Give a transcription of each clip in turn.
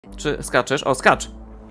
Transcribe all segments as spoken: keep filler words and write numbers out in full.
Czy skaczesz? O, skacz!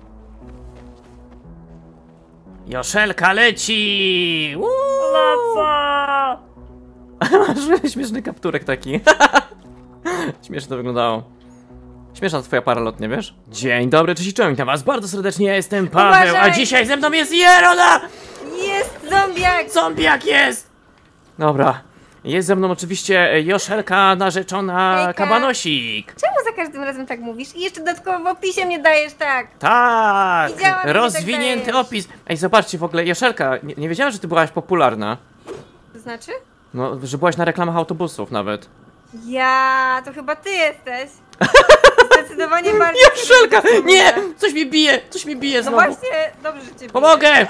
Joszelka leci! Laca! Masz śmieszny kapturek taki. Śmiesznie to wyglądało. Śmieszna twoja paralot, nie wiesz? Dzień dobry, cześć i czołem, witam was bardzo serdecznie, ja jestem Paweł, Uważaj! a dzisiaj ze mną jest Jerona! Jest zombiak! Zombiak jest! Dobra. Jest ze mną oczywiście Joszelka, narzeczona Hejka. Kabanosik. Czemu za każdym razem tak mówisz? I jeszcze dodatkowo w opisie mnie dajesz tak. Tak! Widziałam, że Rozwinięty tak dajesz. opis. Ej, zobaczcie w ogóle, Joszelka, nie, nie wiedziałem, że ty byłaś popularna. To znaczy? No, że byłaś na reklamach autobusów nawet. Ja, to chyba ty jesteś. Zdecydowanie bardziej. Joszelka! ty Nie! jesteś. Coś mi bije! Coś mi bije No znowu! właśnie, dobrze, że cię Pomogę!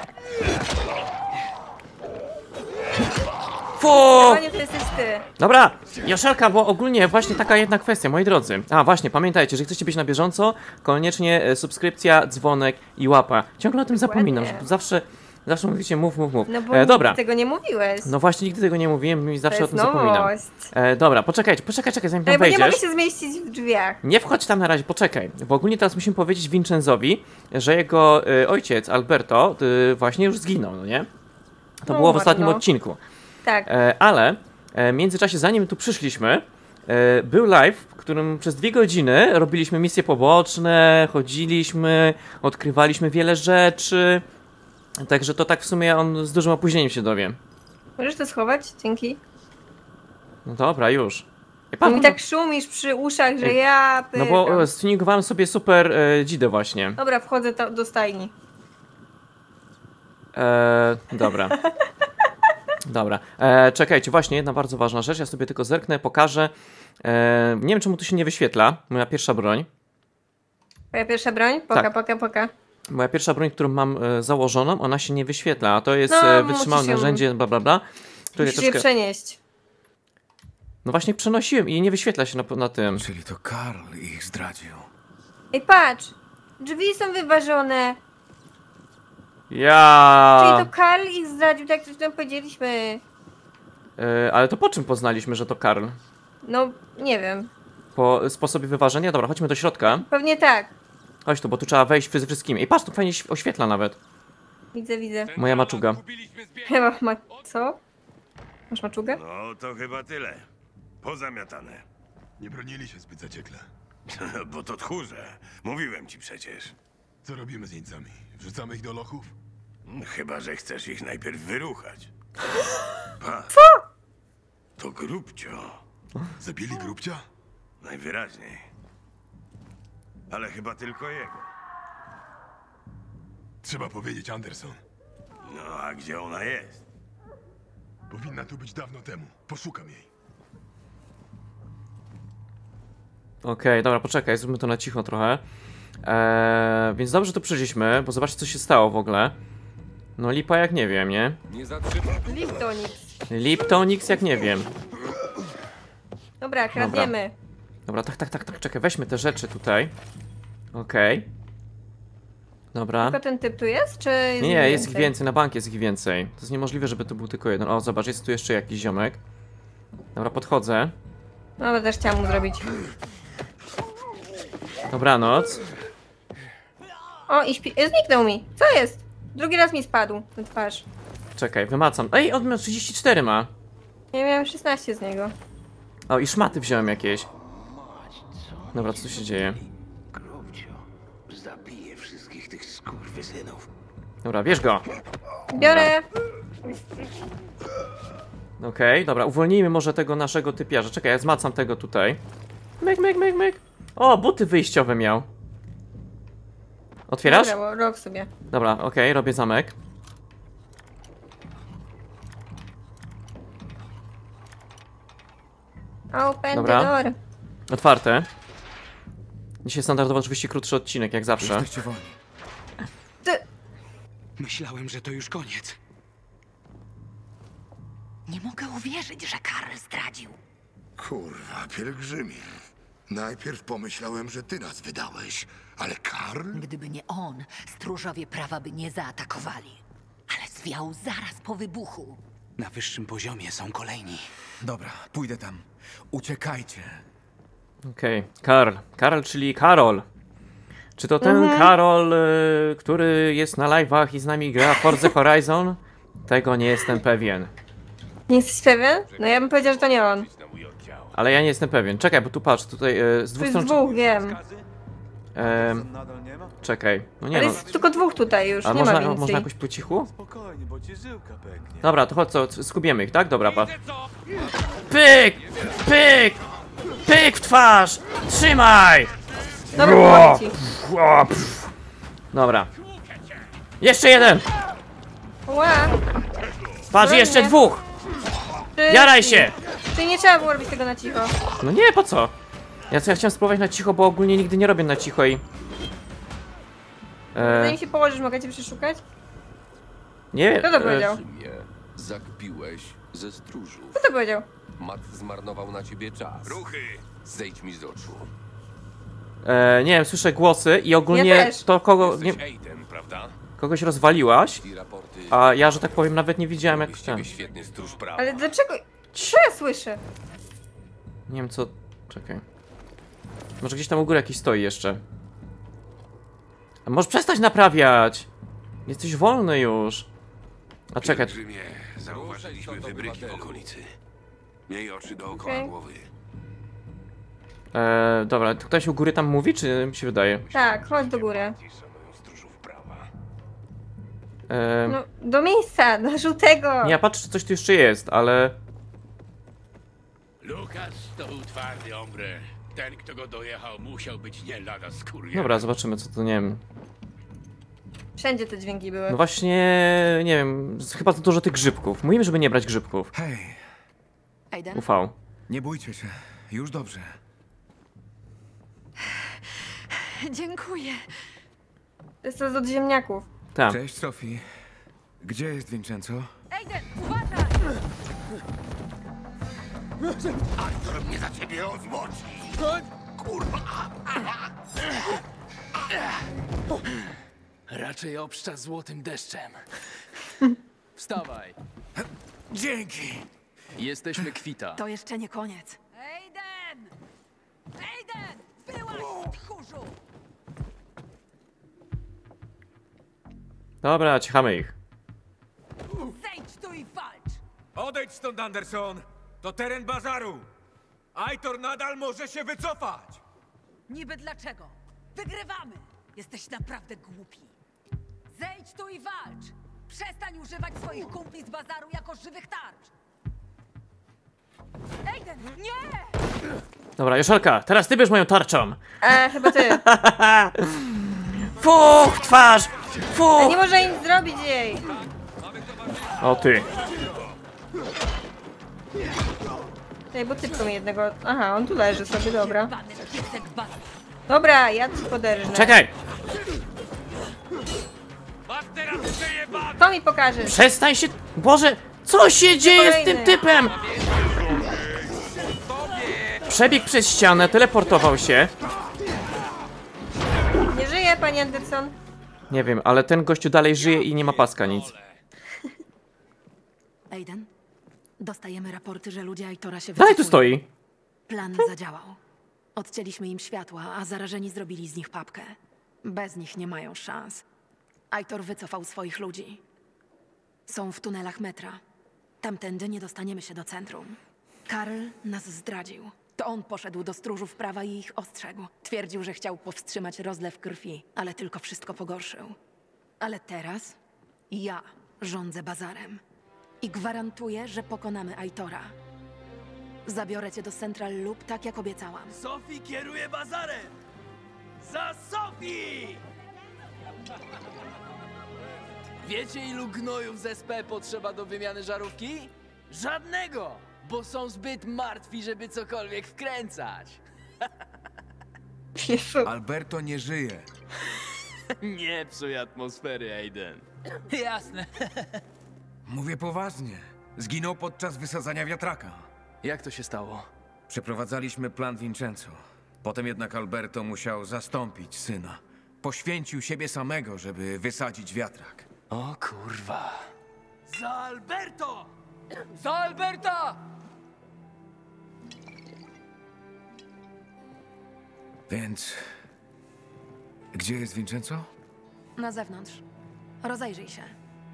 Fu! Zdecydowanie to jesteś ty. Dobra, Joszelka, bo ogólnie właśnie taka jedna kwestia, moi drodzy. A właśnie, pamiętajcie, że chcecie być na bieżąco, koniecznie e, subskrypcja, dzwonek i łapa. Ciągle o tym Dokładnie. zapominam, że zawsze, zawsze mówicie mów, mów, mów. No bo E, dobra, tego nie mówiłeś. no właśnie nigdy tego nie mówiłem i zawsze to o jest tym zapominam. nowość. E, dobra, poczekajcie, poczekaj, czekaj, zanim tam Ej, bo nie mogę wejdziesz. się zmieścić w drzwiach. Nie wchodź tam na razie, poczekaj, bo ogólnie teraz musimy powiedzieć Vincenzowi, że jego y, ojciec Alberto y, właśnie już zginął, no nie? To No, było w ostatnim no. odcinku. Tak. E, ale e, w międzyczasie, zanim tu przyszliśmy, e, był live, w którym przez dwie godziny robiliśmy misje poboczne, chodziliśmy, odkrywaliśmy wiele rzeczy. Także to tak w sumie on z dużym opóźnieniem się dowie. Możesz to schować? Dzięki. No dobra, już. Ej, Bo pan, mi tak szumisz przy uszach, że Ej, ja no pyrkam. bo e, stuningowałem sobie super e, dzidę właśnie. Dobra, wchodzę to, do stajni. E, dobra. Dobra. E, czekajcie, właśnie jedna bardzo ważna rzecz. Ja sobie tylko zerknę, pokażę. E, nie wiem, czemu tu się nie wyświetla. Moja pierwsza broń. Moja pierwsza broń? Poka, Tak. poka, poka. Moja pierwsza broń, którą mam e, założoną, ona się nie wyświetla. A to jest No, e, musisz wytrzymałe ją- narzędzie, bla bla bla. Które Musisz troszkę... je przenieść. No właśnie przenosiłem i nie wyświetla się na, na tym. Czyli to Karl ich zdradził. Ej, patrz! Drzwi są wyważone. Ja. Czyli to Karl ich zdradził, tak jak tam powiedzieliśmy. E, ale to po czym poznaliśmy, że to Karl? No, nie wiem. Po sposobie wyważenia? Dobra, chodźmy do środka. Pewnie tak. Chodź tu, bo tu trzeba wejść ze wszystkimi. Ej, patrz, tu fajnie św- oświetla nawet. Widzę, widzę. Moja maczuga. Chyba ma... co? Masz maczugę? No to chyba tyle. Pozamiatane. Nie bronili się zbyt zaciekle. Bo to tchórze. Mówiłem ci przecież. Co robimy z jeńcami? Wrzucamy ich do lochów? Chyba, że chcesz ich najpierw wyruchać. Pa. Co? To grubcio. Zabili grubcia? Najwyraźniej. Ale chyba tylko jego. Trzeba powiedzieć Anderson. No a gdzie ona jest? Powinna tu być dawno temu. Poszukam jej. Okej, dobra, poczekaj, zróbmy to na cicho trochę. Eee, więc dobrze tu przyszliśmy, bo zobaczcie, co się stało w ogóle. No lipa jak nie wiem, nie? Nie zatrzymaj. Liptonix. Liptonix jak nie wiem. Dobra, kradniemy. Dobra, tak, tak, tak, tak, czekaj, weźmy te rzeczy tutaj. Okej. Dobra. Tylko ten typ tu jest, czy jest Nie, ich nie, jest ich więcej, na bank jest ich więcej. To jest niemożliwe, żeby to był tylko jeden. O, zobacz, jest tu jeszcze jakiś ziomek. Dobra, podchodzę. No, bo też chciałam mu zrobić. Dobranoc. O, i śpi... e, zniknął mi. Co jest? Drugi raz mi spadł na twarz. Czekaj, wymacam. Ej, on ma trzydzieści cztery ma. Ja miałem szesnaście z niego. O, i szmaty wziąłem jakieś. Dobra, co tu się dzieje? Grubcio. Zabiję wszystkich tych skurwysynów. Dobra, bierz go. Biorę. Okej, dobra, uwolnijmy może tego naszego typiarza. Czekaj, ja zmacam tego tutaj. Myk, myk, myk, myk. O, buty wyjściowe miał. Otwierasz? Dobra, bo rok sobie. Dobra, okej, robię zamek. Open Dobra. the door. Otwarte. Dzisiaj standardowo oczywiście krótszy odcinek, jak zawsze. Jesteście wolni. Ty... Myślałem, że to już koniec. Nie mogę uwierzyć, że Karl zdradził. Kurwa, pielgrzymie. Najpierw pomyślałem, że ty nas wydałeś, ale Karl? Gdyby nie on, stróżowie prawa by nie zaatakowali. Ale zwiał zaraz po wybuchu. Na wyższym poziomie są kolejni. Dobra, pójdę tam. Uciekajcie. Okej, Karl. Karl, czyli Karol. Czy to ten Mhm. Karol, y, który jest na live'ach i z nami gra Forza Horizon? Tego nie jestem pewien. Nie jesteś pewien? No ja bym powiedział, że to nie on. Ale ja nie jestem pewien. Czekaj, bo tu patrz, tutaj y, z Tu dwóch jest stron... dwóch, wiem. Em, czekaj, no nie Ale no. jest tylko dwóch tutaj już, A nie można, ma więcej. można jakoś po cichu? Spokojnie, bo ci żyłka pęknie. Dobra, to chodź, co, skubiemy ich, tak? Dobra, pa. Pyk! Pyk! Pyk w twarz! Trzymaj! Dobra, pomogę ci. O, pff. Dobra. Jeszcze jeden! Ła! Patrz, Broń jeszcze mnie. dwóch! Czy... Jaraj się! Czyli nie trzeba było robić tego na cicho. No nie, po co? Ja, co, ja chciałem spróbować na cicho, bo ogólnie nigdy nie robię na cicho i... E, Zanim się położysz, mogę cię przeszukać? nie, Kto to e, powiedział? Mnie zakpiłeś ze stróżów. Kto to powiedział? Mat zmarnował na ciebie czas. Ruchy! Zejdź mi z oczu. e, nie wiem, słyszę głosy i ogólnie Ja też. to kogo, nie, Jesteś Aiden, prawda? kogoś rozwaliłaś, I raporty... a ja, że tak powiem, nawet nie widziałem jak robi z ten. ciebie świetny stróż prawa. Ale dlaczego? Co ja słyszę? Nie wiem co... Czekaj. Może gdzieś tam u góry jakiś stoi jeszcze. A może przestać naprawiać! Jesteś wolny już. A czekaj, Pielgrzymie, zauważyliśmy wybryki w okolicy. Miej oczy dookoła Okej. głowy. e, dobra, to ktoś u góry tam mówi, czy mi się wydaje? Tak, chodź do góry. Ci szanują stróżów prawa. E, No, do miejsca, do żółtego. nie, ja patrzę, czy coś tu jeszcze jest, ale... Lukas to był twardy hombre. Ten, kto go dojechał, musiał być nie lada skóry. Dobra, zobaczymy, co to, nie wiem. Wszędzie te dźwięki były. No właśnie, nie wiem, z- chyba za dużo tych grzybków. Mówimy, żeby nie brać grzybków. Hej, Aiden? U V. nie bójcie się. Już dobrze. Dziękuję. To jest to od ziemniaków. Tak. Cześć, Sophie. Gdzie jest Vincenzo? Aiden, uważaj! To mnie za ciebie ozłoci! Raczej obszcza złotym deszczem. Wstawaj. Dzięki! Jesteśmy kwita. To jeszcze nie koniec. Aiden! Aiden! Byłaś, tchórzu! Dobra, cichamy ich. Zejdź tu i walcz! Odejdź stąd, Anderson! To teren bazaru! Aitor nadal może się wycofać! Niby dlaczego? Wygrywamy! Jesteś naprawdę głupi. Zejdź tu i walcz! Przestań używać swoich kumpli z bazaru jako żywych tarcz! Aiden, nie! Dobra, Joszelka, teraz ty bierz moją tarczą. A, chyba ty. Fuch, w twarz! A Fuch! nie może nic zrobić jej. O ty. Ej, bo typką jednego. Aha, on tu leży sobie, dobra. Bany piesek bazaru. Dobra, ja ci poderżnę. Czekaj! Masz teraz przejebane! To mi pokażesz. Przestań się... Boże, co się dzieje z tym kolejny. typem? Przebiegł przez ścianę, teleportował się. Nie żyje, pani Anderson. Nie wiem, ale ten gościu dalej żyje i nie ma paska nic. Aiden, dostajemy raporty, że ludzie Aitora się Dalej tu wycofują. stoi. Plan zadziałał. Odcięliśmy im światła, a zarażeni zrobili z nich papkę. Bez nich nie mają szans. Aitor wycofał swoich ludzi. Są w tunelach metra. Tamtędy nie dostaniemy się do centrum. Karl nas zdradził. To on poszedł do stróżów prawa i ich ostrzegł. Twierdził, że chciał powstrzymać rozlew krwi, ale tylko wszystko pogorszył. Ale teraz ja rządzę bazarem. I gwarantuję, że pokonamy Aitora. Zabiorę cię do Central Loop, tak jak obiecałam. Sophie kieruje bazarem! Za Sophie! Wiecie, ilu gnojów z S P potrzeba do wymiany żarówki? Żadnego! Bo są zbyt martwi, żeby cokolwiek wkręcać. Jezu. Alberto nie żyje. Nie psuj atmosfery, Aiden. Jasne. Mówię poważnie. Zginął podczas wysadzania wiatraka. Jak to się stało? Przeprowadzaliśmy plan Vincenzo. Potem jednak Alberto musiał zastąpić syna. Poświęcił siebie samego, żeby wysadzić wiatrak. O kurwa. Za Alberto! Za Alberta! Więc Gdzie jest Vincenzo? Na zewnątrz. Rozejrzyj się.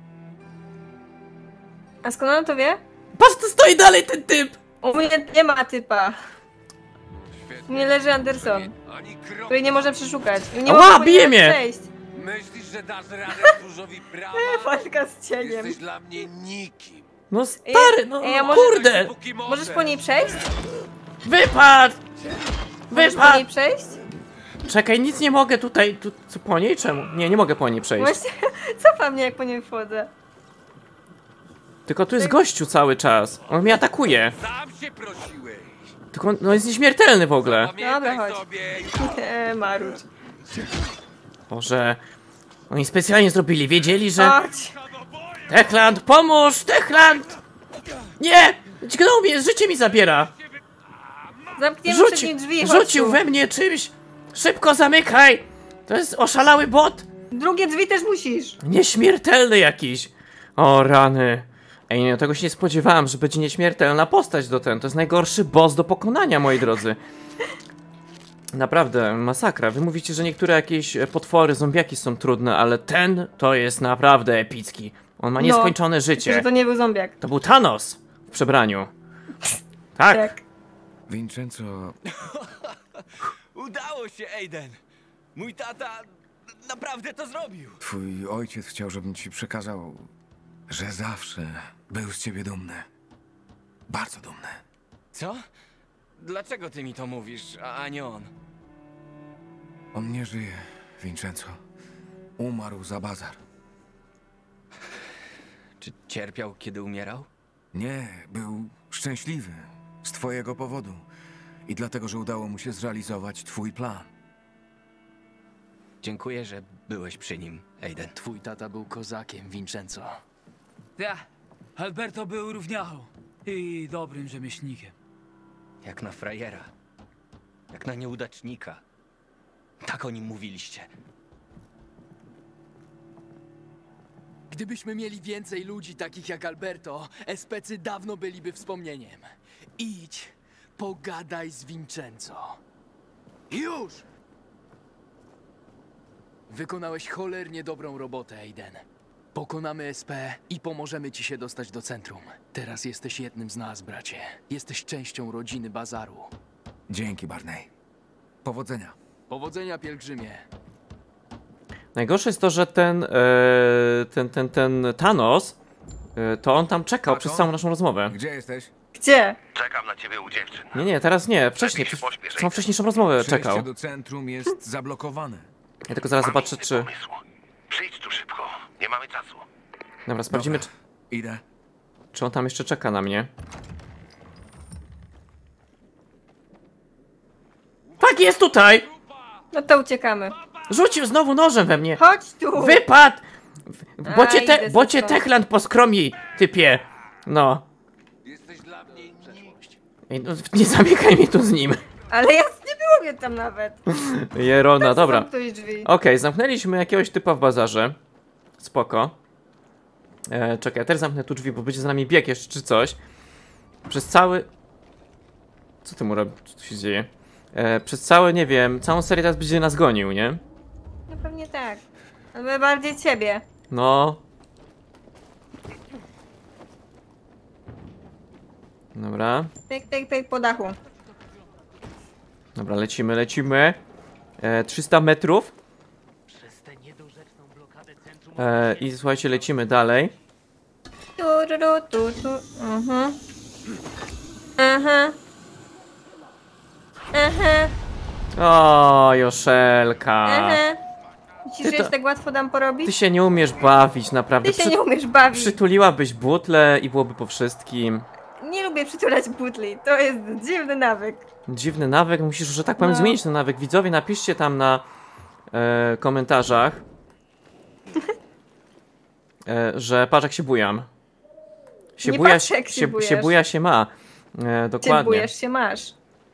A skąd on to wie? Patrz, tu stoi dalej ten typ! U mnie nie ma typa. U mnie leży Anderson, której nie można przeszukać. Nie Ała, można po bije nim mnie! przejść. Myślisz, że dasz radę stróżowi prawa? Walka z cieniem. Jesteś dla mnie nikim. No stary, no Ej, a może- kurde! Póki Możesz po niej przejść? Wypadł! Możesz po Wypadł! niej przejść? Czekaj, nic nie mogę tutaj, tu, co po niej? Czemu? Nie, nie mogę po niej przejść. Właśnie, cofa mnie jak po niej wchodzę. Tylko tu jest gościu cały czas. On mnie atakuje. Sam się prosiłeś. Tylko on, no jest nieśmiertelny w ogóle. Pamiętaj Dobra, chodź. sobie. Eee, Marucz. Boże. Oni specjalnie zrobili, wiedzieli, że... Chodź. Techland, pomóż! Techland! Nie! Dźgnął mnie, życie mi zabiera! Zamkniemy przed Rzuci, nim drzwi, chodź rzucił tu. we mnie czymś! Szybko zamykaj! To jest oszalały bot! Drugie drzwi też musisz. Nieśmiertelny jakiś! O rany! Ej, nie, tego się nie spodziewałem, że będzie nieśmiertelna postać do ten. To jest najgorszy boss do pokonania, moi drodzy. Naprawdę, masakra. Wy mówicie, że niektóre jakieś potwory, zombiaki są trudne, ale ten to jest naprawdę epicki. On ma nieskończone no, życie. Że to nie był zombiak. To był Thanos w przebraniu. Tak. Tak. Vincenzo... Udało się, Aiden. Mój tata naprawdę to zrobił. Twój ojciec chciał, żebym ci przekazał, że zawsze był z ciebie dumny. Bardzo dumny. Co? Dlaczego ty mi to mówisz, a, a nie on? On nie żyje, Vincenzo. Umarł za bazar. Czy cierpiał, kiedy umierał? Nie, był szczęśliwy. Z twojego powodu. I dlatego, że udało mu się zrealizować twój plan. Dziękuję, że byłeś przy nim, Aiden. Twój tata był kozakiem, Vincenzo. Ja, Alberto był równiachą i dobrym rzemieślnikiem. Jak na frajera. Jak na nieudacznika. Tak o nim mówiliście. Gdybyśmy mieli więcej ludzi takich jak Alberto, especy dawno byliby wspomnieniem. Idź, pogadaj z Vincenzo. Już! Wykonałeś cholernie dobrą robotę, Aiden. Pokonamy S P i pomożemy ci się dostać do centrum. Teraz jesteś jednym z nas, bracie. Jesteś częścią rodziny Bazaru. Dzięki, Barney. Powodzenia. Powodzenia, pielgrzymie. Najgorsze jest to, że ten, e, ten, ten, ten Thanos, e, to on tam czekał Tato? przez całą naszą rozmowę. Gdzie jesteś? Gdzie? Czekam na ciebie u dziewczyn. Nie, nie, teraz nie, wcześniej, Lepiej się przez pośpiesz, całą wcześniejszą rozmowę Przejście czekał. do centrum jest zablokowane. Ja tylko zaraz Mam zobaczę, inny czy... pomysł. Przyjdź tu szybko. Nie mamy czasu. Dobra, sprawdzimy, Dobra, czy, idę. czy on tam jeszcze czeka na mnie. Tak, jest tutaj! No to uciekamy. Rzucił znowu nożem we mnie! Chodź tu! Wypadł! Bo A, cię, idę te, bo cię stąd. Techland poskromi, typie! No. Jesteś dla mnie nikim. Ej, no, nie zamykaj mnie tu z nim. Ale ja nie było mnie tam nawet. Jerona, dobra. Zamknąć drzwi. Okej, zamknęliśmy jakiegoś typa w bazarze. Spoko. E, czekaj, ja też zamknę tu drzwi, bo będzie za nami bieg jeszcze czy coś. Przez cały... Co ty mu robisz? Co tu się dzieje? E, przez cały, nie wiem, całą serię teraz będzie nas gonił, nie? No pewnie tak. Ale bardziej ciebie. No. Dobra. Pyk, pyk, pyk po dachu. Dobra, lecimy, lecimy. E, trzysta metrów. E, I słuchajcie, lecimy dalej. Tu, tu, tu, tu, tu. Mhm. Aha. Aha. O, Joszelka. Aha. Myślisz, Ty że to- jest tak łatwo nam porobić? Ty się nie umiesz bawić, naprawdę. Ty się nie umiesz bawić. Przytuliłabyś butlę i byłoby po wszystkim. Nie lubię przytulać butli. To jest dziwny nawyk. Dziwny nawyk, musisz, że tak powiem, No. zmienić ten nawyk. Widzowie, napiszcie tam na e, komentarzach, e, że patrz jak się bujam. Się Nie buja, patrz, jak się się, bujasz. się buja się ma. E, Ty dokładnie. bujesz się masz.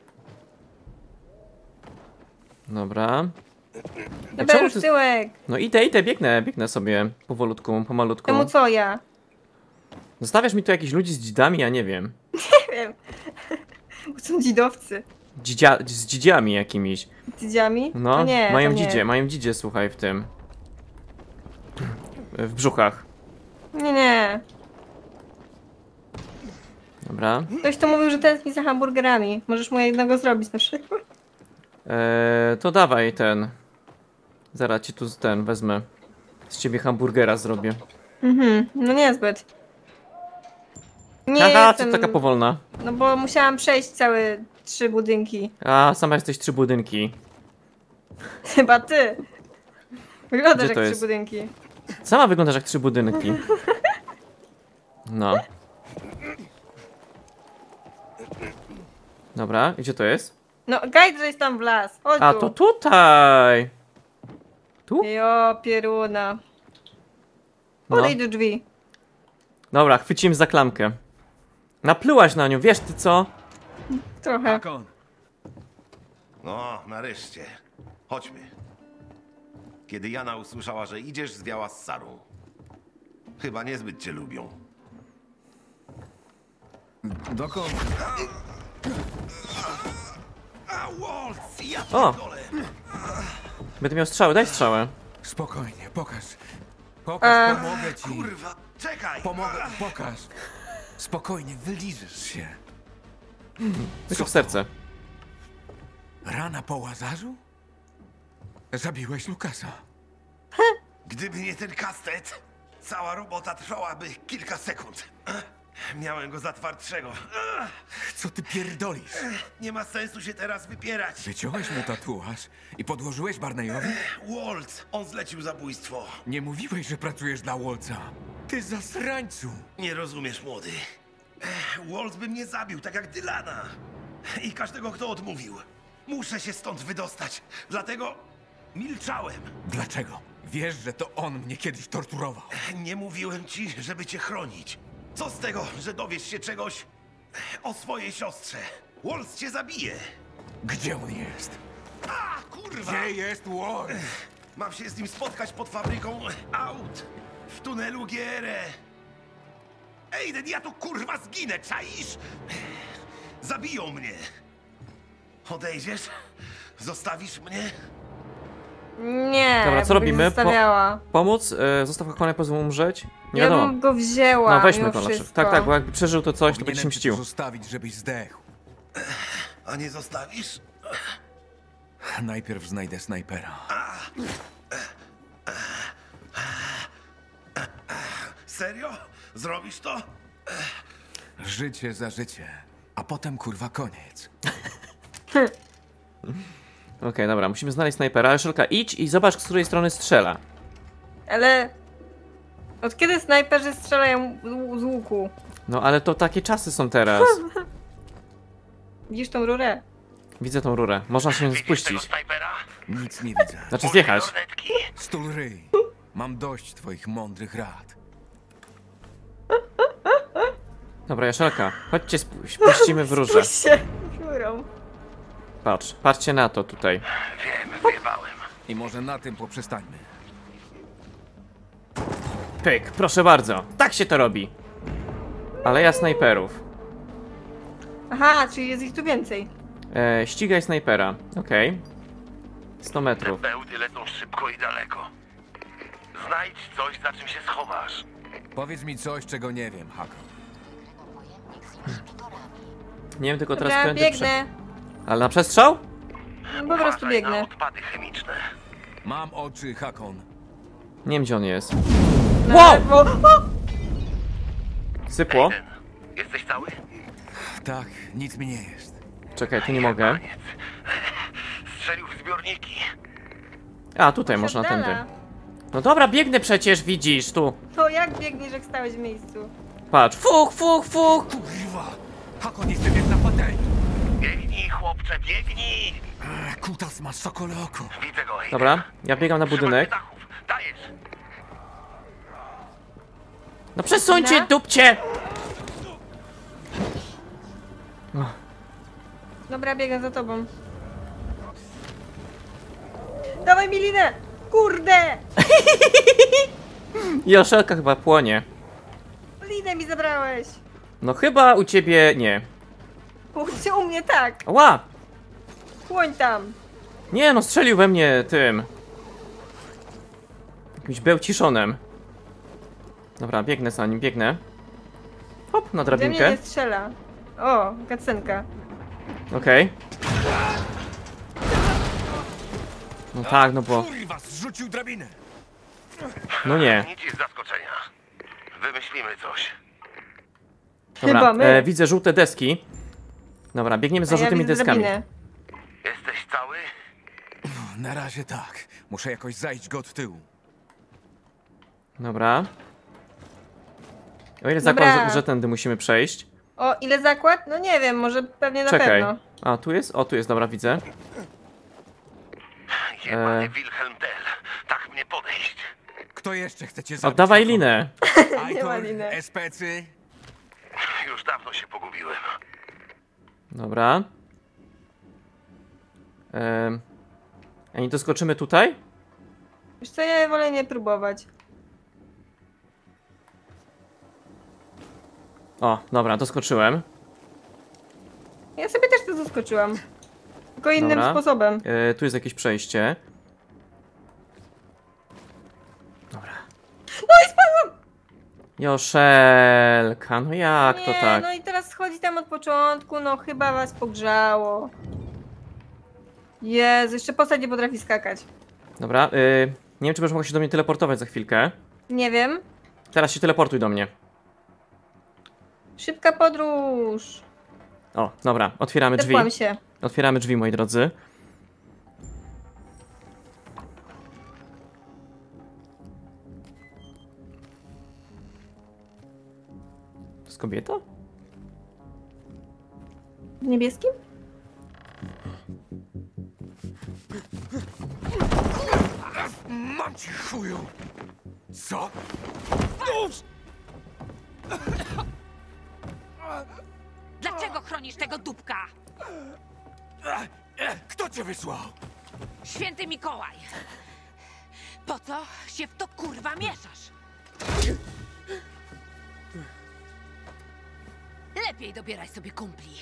Dobra. Dobra, czemu już ty- tyłek. No idę, idę, biegnę, biegnę sobie powolutku, pomalutku. Temu co ja? Zostawiasz mi tu jakichś ludzi z dzidami, ja nie wiem. Nie wiem. Bo są dzidowcy. dzidzia, z dzidziami jakimiś. Dzidziami? No, to nie, mają to nie. dzidzie, mają dzidzie, słuchaj, w tym. W brzuchach. Nie, nie. Dobra. Ktoś tu mówił, że tęskni za hamburgerami. Możesz mu jednego zrobić na przykład. Eee, to dawaj ten. Zaraz ci tu ten wezmę. Z ciebie hamburgera zrobię. Mhm, no niezbyt. Nie Haha, jestem... co taka powolna? No bo musiałam przejść całe trzy budynki. A, sama jesteś trzy budynki. Chyba ty. Wyglądasz Gdzie jak to trzy jest? budynki. Sama wyglądasz jak trzy budynki. No. Dobra, gdzie to jest? No, gajd, żeś tam wlazł. Chodź A, tu. to tutaj! Tu? Jo, pieruna. No. Odejdź do drzwi. Dobra, chwycimy za klamkę. Naplułaś na nią, wiesz ty co? Trochę. Hakon, No, nareszcie. Chodźmy. Kiedy Jana usłyszała, że idziesz, zwiała z Sarą. Chyba niezbyt cię lubią. dokąd? A, Waltz, ja O! pierdolę. Będę miał strzałę, daj strzałę. Spokojnie, pokaż. Pokaż, E. pomogę ci. Kurwa, czekaj! Pomogę, pokaż. Spokojnie, wyliżesz się. Tylko w serce. Rana po Łazarzu? Zabiłeś Lukasa. Gdyby nie ten kastet, cała robota trwałaby kilka sekund. Miałem go za twardszego. Co ty pierdolisz? Nie ma sensu się teraz wypierać. Wyciąłeś mu tatuaż i podłożyłeś Barneyowi? Waltz, on zlecił zabójstwo. Nie mówiłeś, że pracujesz dla Waltza. Ty zasrańcu. Nie rozumiesz, młody. Waltz by mnie zabił, tak jak Dylana. I każdego, kto odmówił. Muszę się stąd wydostać. Dlatego milczałem. Dlaczego? Wiesz, że to on mnie kiedyś torturował. Nie mówiłem ci, żeby cię chronić. Co z tego, że dowiesz się czegoś o swojej siostrze? Waltz cię zabije. Gdzie on jest? A, kurwa! Gdzie jest Waltz? Mam się z nim spotkać pod fabryką aut. W tunelu G R E. Aiden, ja tu kurwa zginę, czaisz? Zabiją mnie. Odejdziesz? Zostawisz mnie? Nie. Dobra, co bo robimy? bym zostawiała. Pomóc? E, zostaw Hakona, pozwól mu umrzeć? Nie Ja wiadomo. bym go wzięła. No weźmy mimo go na wszystko. Tak, tak, bo jakby przeżył to coś, to będzie się Powinienem mścił. zostawić, żebyś zdechł. A nie zostawisz? Najpierw znajdę snajpera. Serio? Zrobisz to? Życie za życie. A potem kurwa koniec. Okej, okay, dobra, musimy znaleźć snajpera. Joszelka, idź i zobacz, z której strony strzela. Ale... Od kiedy snajperzy strzelają z- z łuku? No ale to takie czasy są teraz. Widzisz tą rurę? Widzę tą rurę. Można się spuścić. Snajpera? Nic nie widzę. Znaczy zjechać. Stul ryj. Mam dość twoich mądrych rad. Dobra, Joszelka, chodźcie, spu- spuścimy w rurze. Spuść się rurą. Patrz, patrzcie na to tutaj. Wiem, wyjebałem. I może na tym poprzestańmy. Pyk, proszę bardzo. Tak się to robi. Aleja snajperów. Aha, czyli jest ich tu więcej. E, ścigaj snajpera. Okej. sto metrów. Bełty lecą szybko i daleko. Znajdź coś, za czym się schowasz. Powiedz mi coś, czego nie wiem, Hakon. Nie wiem, tylko teraz Dobra, prędzej prze... biegnę. Ale na przestrzał? No, po prostu biegnę. odpady chemiczne. Mam oczy, Hakon. Nie wiem, gdzie on jest. Na Wow! lewo. O! Sypło? Jesteś cały? Tak, nic mi nie jest. Czekaj, tu nie mogę. Strzelił w zbiorniki. A, tutaj można tędy. Oddala. No dobra, biegnę przecież, widzisz, tu. To jak biegniesz, jak stałeś w miejscu? Patrz, fuch, fuch, fuch. Kurwa! Hakon, jestem jak na patelni. Biegnij, chłopcze, biegnij! Ech, kutas ma sokole oko. Widzę go, Aiden. Dobra, ja biegam na budynek. Trzymaj się dachów. Dajesz! No przesuńcie, Dobra. dupcie! Dobra, biegam za tobą. Dawaj mi linę! Kurde! Joszelka chyba płonie. Linę mi zabrałeś! No chyba u ciebie nie. Kurczę, u mnie tak! Ła! Płoń tam. Nie no, strzelił we mnie tym. Jakimś bełciszonem. Dobra, biegnę za nim, biegnę. Hop, na We mnie drabinkę. nie strzela. O, kacenka. Okej. No tak, no bo... Kurwa, zrzucił drabinę! No nie. Nic z zaskoczenia. Wymyślimy coś. Dobra, Chyba my. e, widzę żółte deski. Dobra, biegniemy za A ja żółtymi widzę deskami. drabinę. Jesteś cały? Na razie tak. Muszę jakoś zajść go od tyłu. Dobra. O ile Dobra. zakład, że, że tędy musimy przejść. O, ile zakład? No nie wiem, może pewnie na Czekaj. pewno. A, tu jest? O, tu jest, dobra, widzę. Jebany E, Wilhelm Tell. Tak mnie podejść. Kto jeszcze chcecie zabić? oddawaj linę. Nie ma Aitor, liny. especy. Już dawno się pogubiłem. Dobra. Ehm. A nie doskoczymy tutaj? Wiesz co, ja wolę nie próbować. O, dobra, doskoczyłem. Ja sobie też to zaskoczyłam. Tylko innym Dobra. sposobem. E, tu jest jakieś przejście. Dobra. No i spadłam! Joszelka, no jak Nie, to tak? no i teraz schodzi tam od początku, no chyba was pogrzało. Jezu, jeszcze postać nie potrafi skakać. Dobra, y, nie wiem czy będziesz mogła się do mnie teleportować za chwilkę. Nie wiem. Teraz się teleportuj do mnie. Szybka podróż. O, dobra, otwieramy drzwi. Tepłam się. Otwieramy drzwi, moi drodzy. To jest kobieta? W niebieskim? Mam ci chuju! Co? Dlaczego chronisz tego dupka? Kto cię wysłał? Święty Mikołaj! Po co się w to kurwa mieszasz? Lepiej dobieraj sobie kumpli.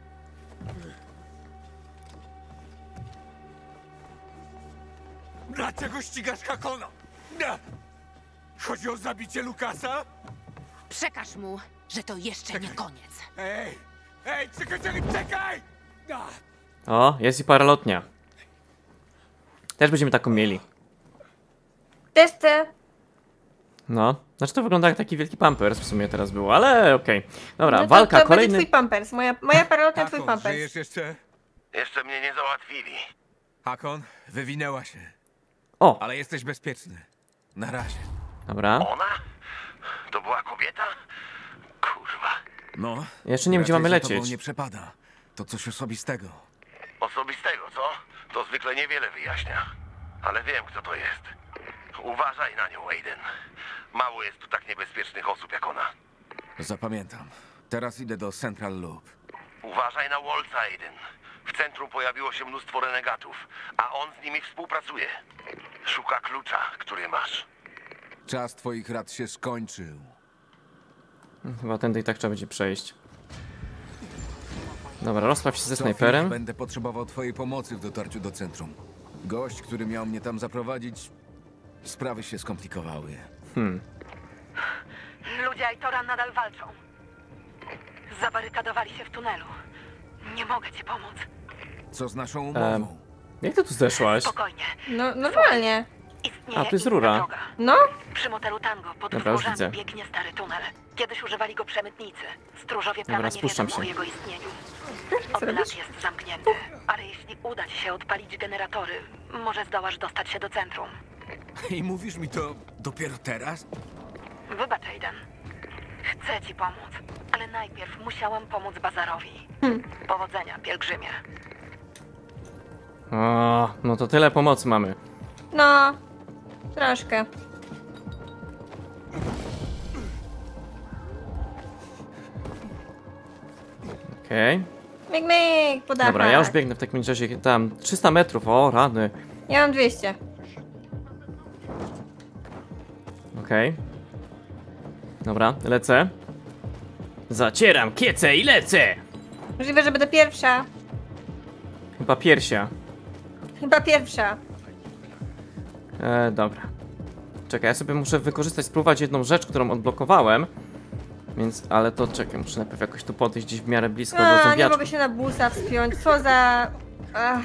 Dlaczego ścigasz Hakona? Chodzi o zabicie Lukasa? Przekaż mu, że to jeszcze nie koniec. Ej! Ej, czekaj, czekaj, czekaj! O, jest i paralotnia. Też będziemy taką mieli. Też chcę. No, znaczy to wygląda jak taki wielki pampers w sumie teraz było, ale okej. Okay. Dobra, No to, walka, to kolejny... będzie twój pampers. Moja, moja paralotnia, twój Hakon, pampers. żyjesz jeszcze? Jeszcze mnie nie załatwili. Hakon, wywinęła się. O! Ale jesteś bezpieczny. Na razie. Dobra. Ona? To była kobieta? Kurwa. No. Jeszcze nie wiem, gdzie raczej mamy za tobą lecieć. nie przepada. To coś osobistego. Osobistego, co? To zwykle niewiele wyjaśnia. Ale wiem, kto to jest. Uważaj na nią, Aiden. Mało jest tu tak niebezpiecznych osób jak ona. Zapamiętam. Teraz idę do Central Loop. Uważaj na Waltza, Aiden. W centrum pojawiło się mnóstwo renegatów, a on z nimi współpracuje. Szuka klucza, który masz. Czas twoich rad się skończył. Chyba tędy i tak trzeba będzie przejść. Dobra, rozpraw się ze Co snajperem. chwilę będę potrzebował twojej pomocy w dotarciu do centrum. Gość, który miał mnie tam zaprowadzić, sprawy się skomplikowały. Hmm. Ludzie Aitora nadal walczą. Zabarykadowali się w tunelu. Nie mogę ci pomóc. Co z naszą umową? Em, jak ty tu zeszłaś? Spokojnie. No, normalnie. Istnieje A, tu jest inna rura. droga. No? Przy motelu Tango pod Dobra, już wzgórzami widzę. biegnie stary tunel. Kiedyś używali go przemytnicy. Stróżowie Dobra, prawa nie spuszczam wiedzą o się. jego istnieniu. Od lat jest zamknięty. Ale jeśli uda ci się odpalić generatory, może zdołasz dostać się do centrum. I mówisz mi to dopiero teraz? Wybacz, Aiden. Chcę ci pomóc, ale najpierw musiałam pomóc Bazarowi. Powodzenia, pielgrzymie. O, no to tyle pomocy mamy. No. Troszkę. Okej. Myk, myk, po dachach. Dobra, ja już biegnę w takim razie tam trzysta metrów, o rany. Ja mam dwieście. Okej. Dobra, lecę. Zacieram kiecę i lecę! Możliwe, że będę pierwsza. Chyba piersia. Chyba pierwsza. E, dobra. Czekaj, ja sobie muszę wykorzystać, spróbować jedną rzecz, którą odblokowałem. Więc, ale to czekaj, muszę najpierw jakoś tu podejść gdzieś w miarę blisko do A, nie zombiaczków. mogę się na busa wspiąć. Co za... Ach.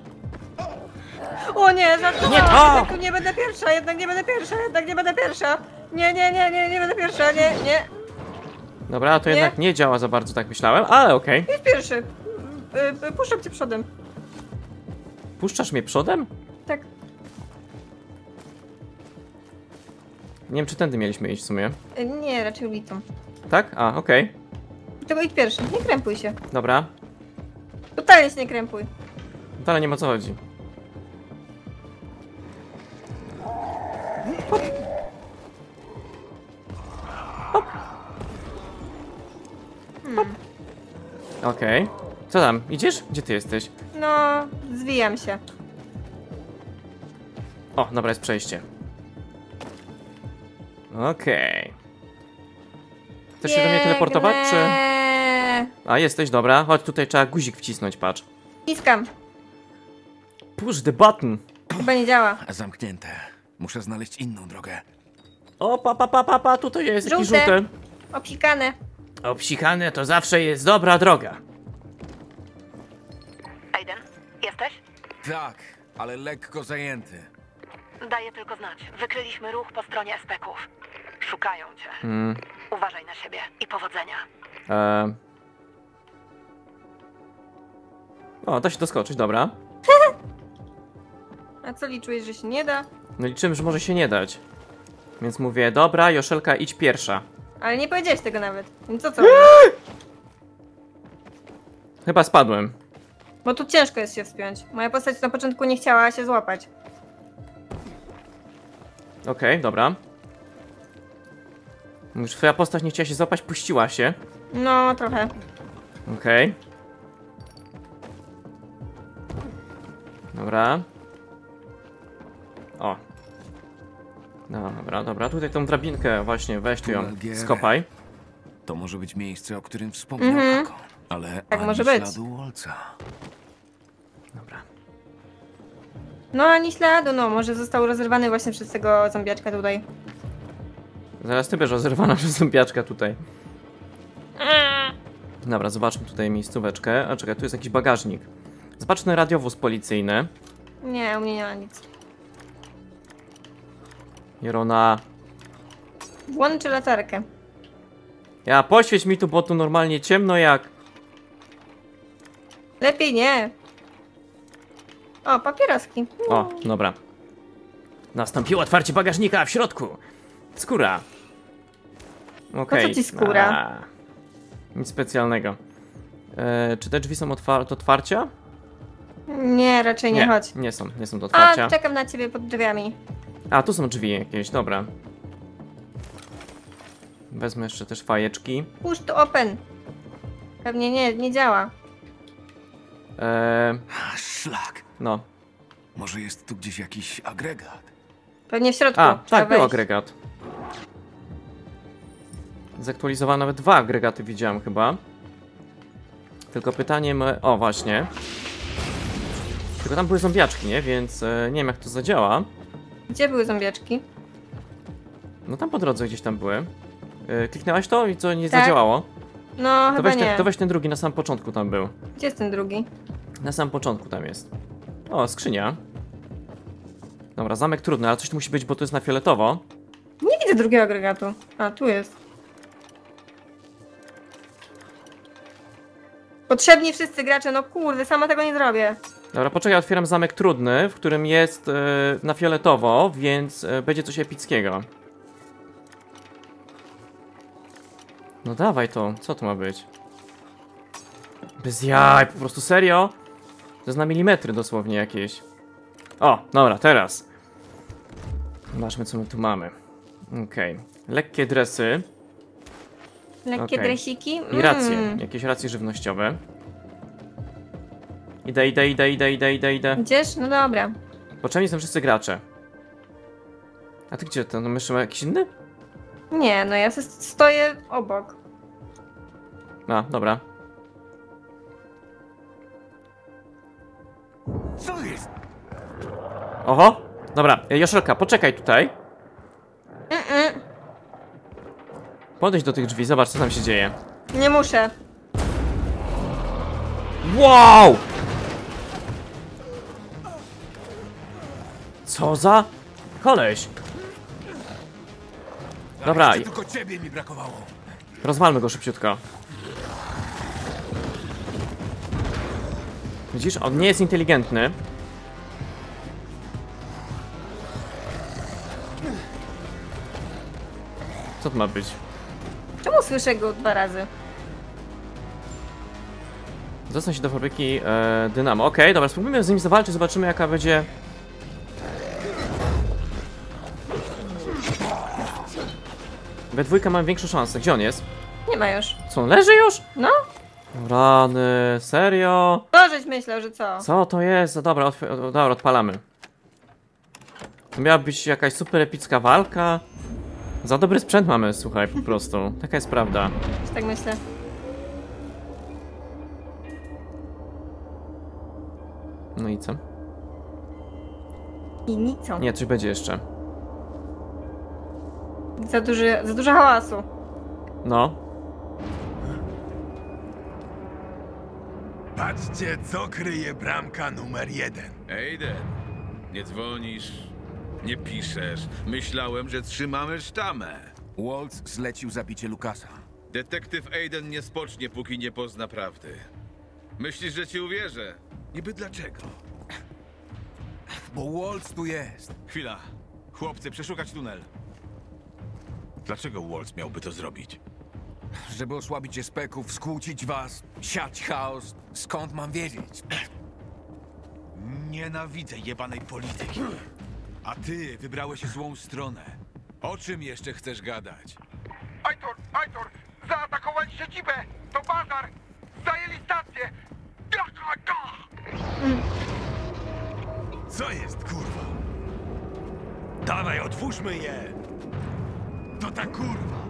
O nie, żartowałam. Nie, o! Jednak nie będę pierwsza, jednak nie będę pierwsza, jednak nie będę pierwsza. Nie, nie, nie, nie, nie będę pierwsza, nie, nie. Dobra, to Nie. jednak nie działa za bardzo, tak myślałem, ale okej. Jest pierwszy. Y, y, Puszczam cię przodem. Puszczasz mnie przodem? Tak. Nie wiem, czy tędy mieliśmy iść w sumie. Y, Nie, raczej ulicą. Tak? A, okej. Tylko idź pierwszy, nie krępuj się. Dobra. Totalnie się nie krępuj. Ale nie ma o co chodzi. Hmm. Okej. Co tam? Idziesz? Gdzie ty jesteś? No, zwijam się. O, dobra, jest przejście. Okej. Chcesz się do mnie teleportować, czy... Biegnę. A, jesteś, dobra. Chodź, tutaj trzeba guzik wcisnąć, patrz. Wciskam. Push the button. Chyba nie działa. Zamknięte. Muszę znaleźć inną drogę. O, pa, pa, pa, pa, pa, tutaj jest jakiś Żółte. żółty. Obsikane. Obsikane to zawsze jest dobra droga. Aiden, jesteś? Tak, ale lekko zajęty. Daję tylko znać. Wykryliśmy ruch po stronie espeków. Szukają cię. Hmm. Uważaj na siebie i powodzenia. Eee. O, da się doskoczyć, dobra. A co liczyłeś, że się nie da? No liczymy, że może się nie dać. Więc mówię, dobra, Joszelka, idź pierwsza. Ale nie powiedziałeś tego nawet. Więc co co? Chyba spadłem. Bo tu ciężko jest się wspiąć. Moja postać na początku nie chciała się złapać. Okej, dobra. Mówisz, twoja postać nie chciała się złapać, puściła się. No, trochę. Okej. Dobra. O. No, dobra, dobra. Tutaj tą drabinkę właśnie, weź tu ją, Tunel G R. skopaj. To może być miejsce, o którym wspomniał Mhm. Hakon. Ale Tak ani może być. śladu Wolca. Dobra. No, ani śladu, no. Może został rozerwany właśnie przez tego zombiaczka tutaj. Zaraz ty będziesz rozerwana przez zombiaczka tutaj. Dobra, zobaczmy tutaj miejscóweczkę. A czekaj, tu jest jakiś bagażnik. Zobaczmy radiowóz policyjny. Nie, u mnie nie ma nic. Jerona. Włączy latarkę. Ja, poświeć mi tu, bo tu normalnie ciemno jak... Lepiej nie. O, papieroski. O, dobra. Nastąpiło otwarcie bagażnika, a w środku skóra. Okej. Po co ci skóra? A, nic specjalnego. E, czy te drzwi są otwar do otwarcia? Nie, raczej nie, nie, chodź. nie są, nie są do otwarcia. A, czekam na ciebie pod drzwiami. A, tu są drzwi jakieś, dobra. Wezmę jeszcze też fajeczki. Push to open. Pewnie nie, nie działa. Eee, A, szlak. no. Może jest tu gdzieś jakiś agregat? Pewnie w środku. A, trzeba tak, był wejść. agregat. Zaktualizowano nawet dwa agregaty, widziałem chyba. Tylko pytaniem... O, właśnie. Tylko tam były zombiaczki, nie? Więc e, nie wiem, jak to zadziała. Gdzie były zombiaczki? No tam po drodze gdzieś tam były. E, kliknęłaś to i co, nie Tak. zadziałało? No, To chyba weź, nie. ten, to weź ten drugi, na samym początku tam był. Gdzie jest ten drugi? Na samym początku tam jest. O, skrzynia. Dobra, zamek trudny, ale coś tu musi być, bo to jest na fioletowo. Nie widzę drugiego agregatu. A, tu jest. Potrzebni wszyscy gracze, no kurde, sama tego nie zrobię. Dobra, poczekaj, otwieram zamek trudny, w którym jest e, na fioletowo, więc e, będzie coś epickiego. No dawaj to, co to ma być? Bez jaj, po prostu serio? To jest na milimetry dosłownie jakieś. O, dobra, teraz. Zobaczmy, co my tu mamy. Okej, okay. Lekkie dresy. Lekkie Okej. dresiki? I racje, Mm. jakieś racje żywnościowe. Idę, idę, idę, idę, idę, idę, idę. Gdzież? No dobra. Potrzebni są wszyscy gracze. A ty gdzie to? No jeszcze ma jakiś inny? Nie, no ja se stoję obok. A, dobra. Oho, dobra, Joszelka, poczekaj tutaj. Mm-mm. Podejdź do tych drzwi, zobacz co tam się dzieje. Nie muszę. Wow! Co za koleś? Dobra, Tylko ciebie mi brakowało. rozwalmy go szybciutko. Widzisz, on nie jest inteligentny. Co to ma być? Czemu słyszę go dwa razy? Dostań się do fabryki e, Dynamo. Okej, okay, dobra, spróbujmy z nim zawalczyć, zobaczymy jaka będzie... We dwójkę mamy większą szansę. Gdzie on jest? Nie ma już. Co, on leży już? No. Rany, serio? To żeś myślał, że co? Co to jest? No dobra, otw dobra, odpalamy. To miała być jakaś super epicka walka. Za dobry sprzęt mamy, słuchaj, po prostu. Taka jest prawda. Tak myślę. No i co? I nic. Nie, coś będzie jeszcze. Za, duży, za dużo hałasu. No. Patrzcie, co kryje bramka numer jeden. Aiden, nie dzwonisz, nie piszesz. Myślałem, że trzymamy sztamę. Waltz zlecił zabicie Lukasa. Detektyw Aiden nie spocznie, póki nie pozna prawdy. Myślisz, że ci uwierzę? Niby dlaczego? Bo Waltz tu jest. Chwila. Chłopcy, przeszukać tunel. Dlaczego Waltz miałby to zrobić? Żeby osłabić S P-ków, skłócić was, siać chaos. Skąd mam wiedzieć? Nienawidzę jebanej polityki. A ty wybrałeś złą stronę. O czym jeszcze chcesz gadać? Aitor, Aitor! Zaatakowali siedzibę! To bazar! Zajęli stację! Co jest, kurwa? Dawaj, otwórzmy je! To ta kurwa!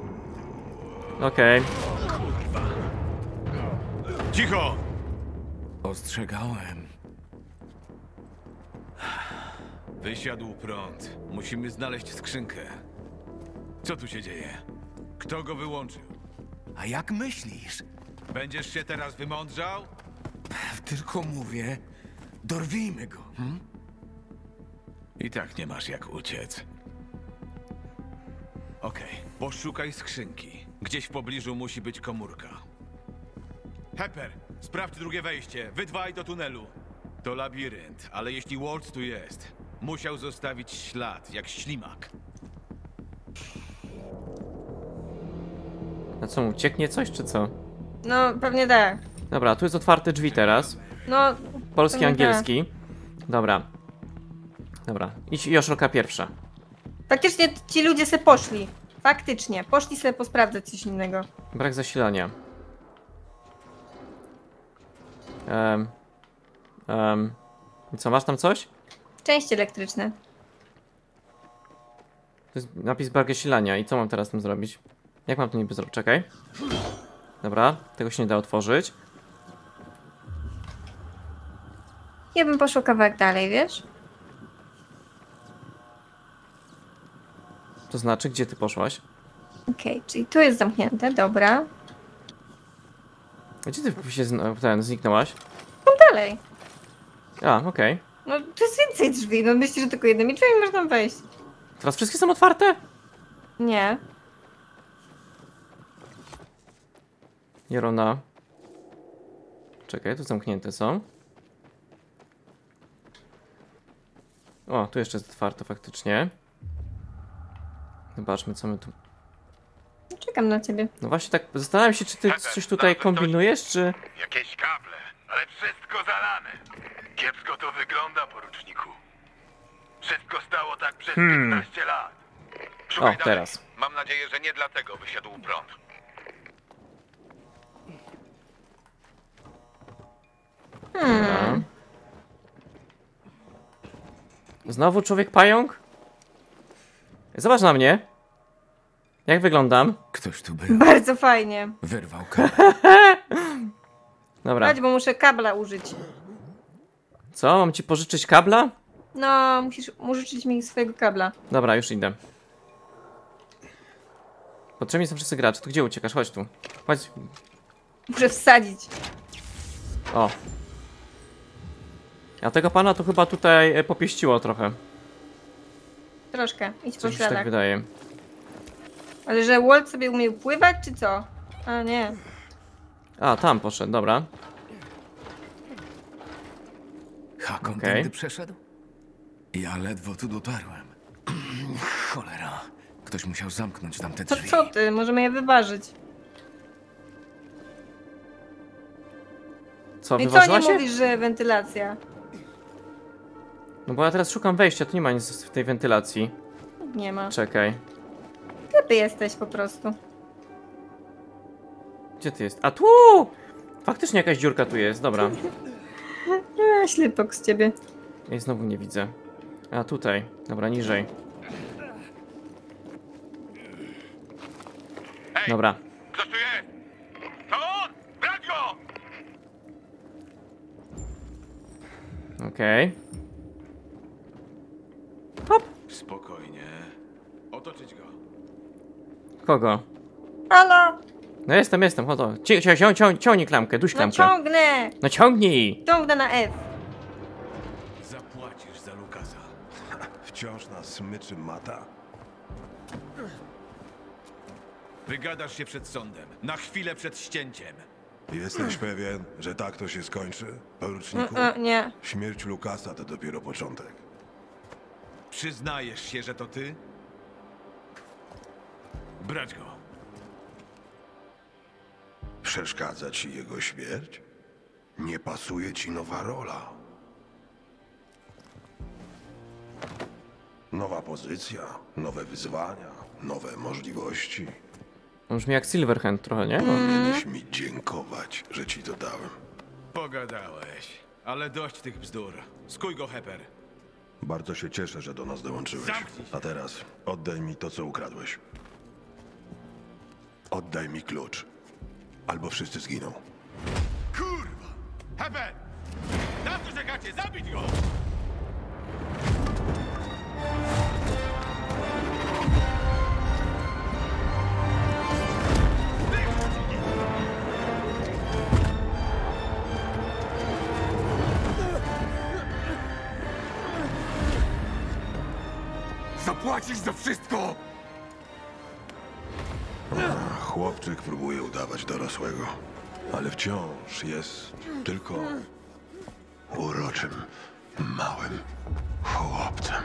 Okej. Kurwa! Cicho! Ostrzegałem. Wysiadł prąd. Musimy znaleźć skrzynkę. Co tu się dzieje? Kto go wyłączył? A jak myślisz? Będziesz się teraz wymądrzał? Tylko mówię, dorwijmy go. Hmm? I tak nie masz jak uciec. Okej, poszukaj skrzynki. Gdzieś w pobliżu musi być komórka. Hepper, sprawdź drugie wejście. Wy dwaj do tunelu. To labirynt, ale jeśli Waltz tu jest, musiał zostawić ślad, jak ślimak. A co, ucieknie coś, czy co? No, pewnie tak. Dobra, tu jest otwarte drzwi teraz. No... Polski, pewnie angielski. Dobra. Dobra, idź Joszelka pierwsza. Faktycznie ci ludzie se poszli. Faktycznie. Poszli sobie posprawdzać coś innego. Brak zasilania. Um, um, co, masz tam coś? Części elektryczne. To jest napis brak zasilania. I co mam teraz tym zrobić? Jak mam to niby zrobić? Czekaj. Dobra, tego się nie da otworzyć. Ja bym poszła kawałek dalej, wiesz? To znaczy, gdzie ty poszłaś? Okej, okay, czyli tu jest zamknięte, dobra. Gdzie ty się zn ten, zniknęłaś? Tam dalej. A, okej. Okay. No, tu jest więcej drzwi, no myślisz, że tylko jednymi drzwiami można wejść. Teraz wszystkie są otwarte? Nie. Jerona. Czekaj, tu zamknięte są. O, tu jeszcze jest otwarte faktycznie. Zobaczmy, co my tu... Czekam na ciebie. No właśnie tak, zastanawiam się, czy ty coś tutaj kombinujesz, czy... Jakieś kable, ale wszystko zalane. Kiepsko to wygląda, poruczniku. Wszystko stało tak przez Hmm. piętnaście lat. O, Szukaj dalej. teraz. Mam nadzieję, że nie dlatego wysiadł prąd. Hmm. Znowu człowiek pająk? Zobacz na mnie. Jak wyglądam? Ktoś tu był. Bardzo fajnie. Wyrwał kabel. Dobra. Chodź, bo muszę kabla użyć. Co? Mam ci pożyczyć kabla? No, musisz użyczyć mi swojego kabla. Dobra, już idę. Potrzebni są wszyscy gracze. Tu gdzie uciekasz? Chodź tu. Chodź. Muszę wsadzić. O. A tego pana to chyba tutaj e, popieściło trochę. Troszkę, idź po Coś mi się tak śladach. wydaje. Ale że Walt sobie umiał pływać, czy co? A nie. A, tam poszedł, dobra. Hakon Okej. tędy przeszedł? Ja ledwo tu dotarłem. Cholera. Ktoś musiał zamknąć tamte To drzwi. co ty? Możemy je wyważyć. Co, I co wyważyła nie się? mówisz, że wentylacja? No bo ja teraz szukam wejścia, tu nie ma nic w tej wentylacji. Nie ma. Czekaj. Gdzie ty jesteś po prostu? Gdzie ty jest? A tu! Faktycznie jakaś dziurka tu jest, dobra. A, ślepok z ciebie. Ja jej znowu nie widzę. A tutaj, dobra, niżej. Dobra. Ktoś tu jest? To on! Brać go! Okej. Spokojnie. Otoczyć go. Kogo? Halo! No jestem, jestem, chodź. Ci- ci- cią- cią- Ciągnij klamkę, duś No klamkę. ciągnę! No ciągnij! Ciągnę na F. Zapłacisz za Lukasa. Wciąż na smyczy mata. Wygadasz się przed sądem. Na chwilę przed ścięciem. Jesteś pewien, że tak to się skończy, poruczniku? Mm, mm, nie. Śmierć Lukasa to dopiero początek. Przyznajesz się, że to ty? Brać go. Przeszkadza ci jego śmierć? Nie pasuje ci nowa rola. Nowa pozycja, nowe wyzwania, nowe możliwości. On brzmi jak Silverhand trochę, nie? No. Powinieneś mi dziękować, że ci to dałem. Pogadałeś. Ale dość tych bzdur. Skuj go, Heper. Bardzo się cieszę, że do nas dołączyłeś. Zamknij się. A teraz oddaj mi to, co ukradłeś. Oddaj mi klucz. Albo wszyscy zginą. Kurwa! Heber! Na co czekacie? Zabić go! Zapłacisz za wszystko! Chłopczyk próbuje udawać dorosłego, ale wciąż jest tylko uroczym, małym chłopcem.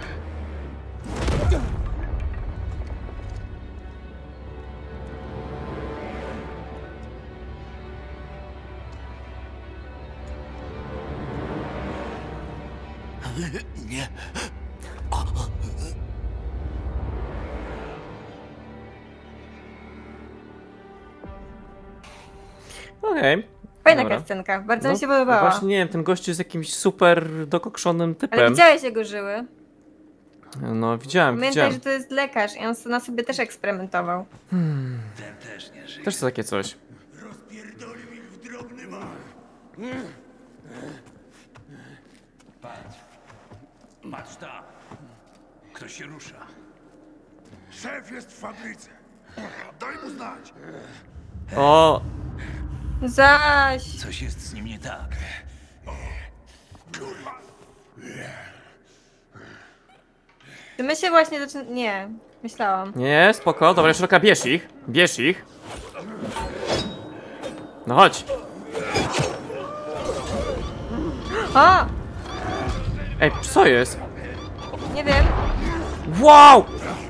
Nie. Okej. Fajna Dobra. kascenka, bardzo No, mi się podobała. Właśnie nie wiem, ten gość jest jakimś super dokokszonym Ale typem. widziałeś jego żyły? No widziałem, Pamiętaj, widziałem. że to jest lekarz i on na sobie też eksperymentował. Hmm. Ten też nie żyje. Też to takie coś. Rozpierdolił ich w drobny mal. Patrz. Patrz tam. Ktoś się rusza. Szef jest w fabryce. Daj mu znać. O! Zaś! Coś jest z nim nie tak. Kurwa. Czy my się właśnie zaczynamy... Nie, myślałam. Nie, spoko, dobra, Szroka, bierz ich. Bierz ich. No chodź. O! Ej, co jest? Nie wiem. Wow!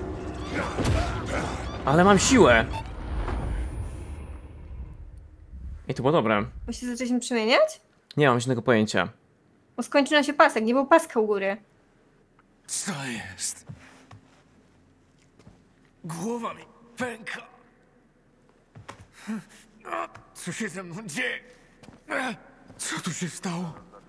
Ale mam siłę. I to było dobre. Bo się zaczęliśmy przemieniać? Nie mam żadnego pojęcia. Bo skończył nam się pasek, nie był paska u góry. Co jest? Głowa mi pęka. Co się ze mną dzieje? Co tu się stało?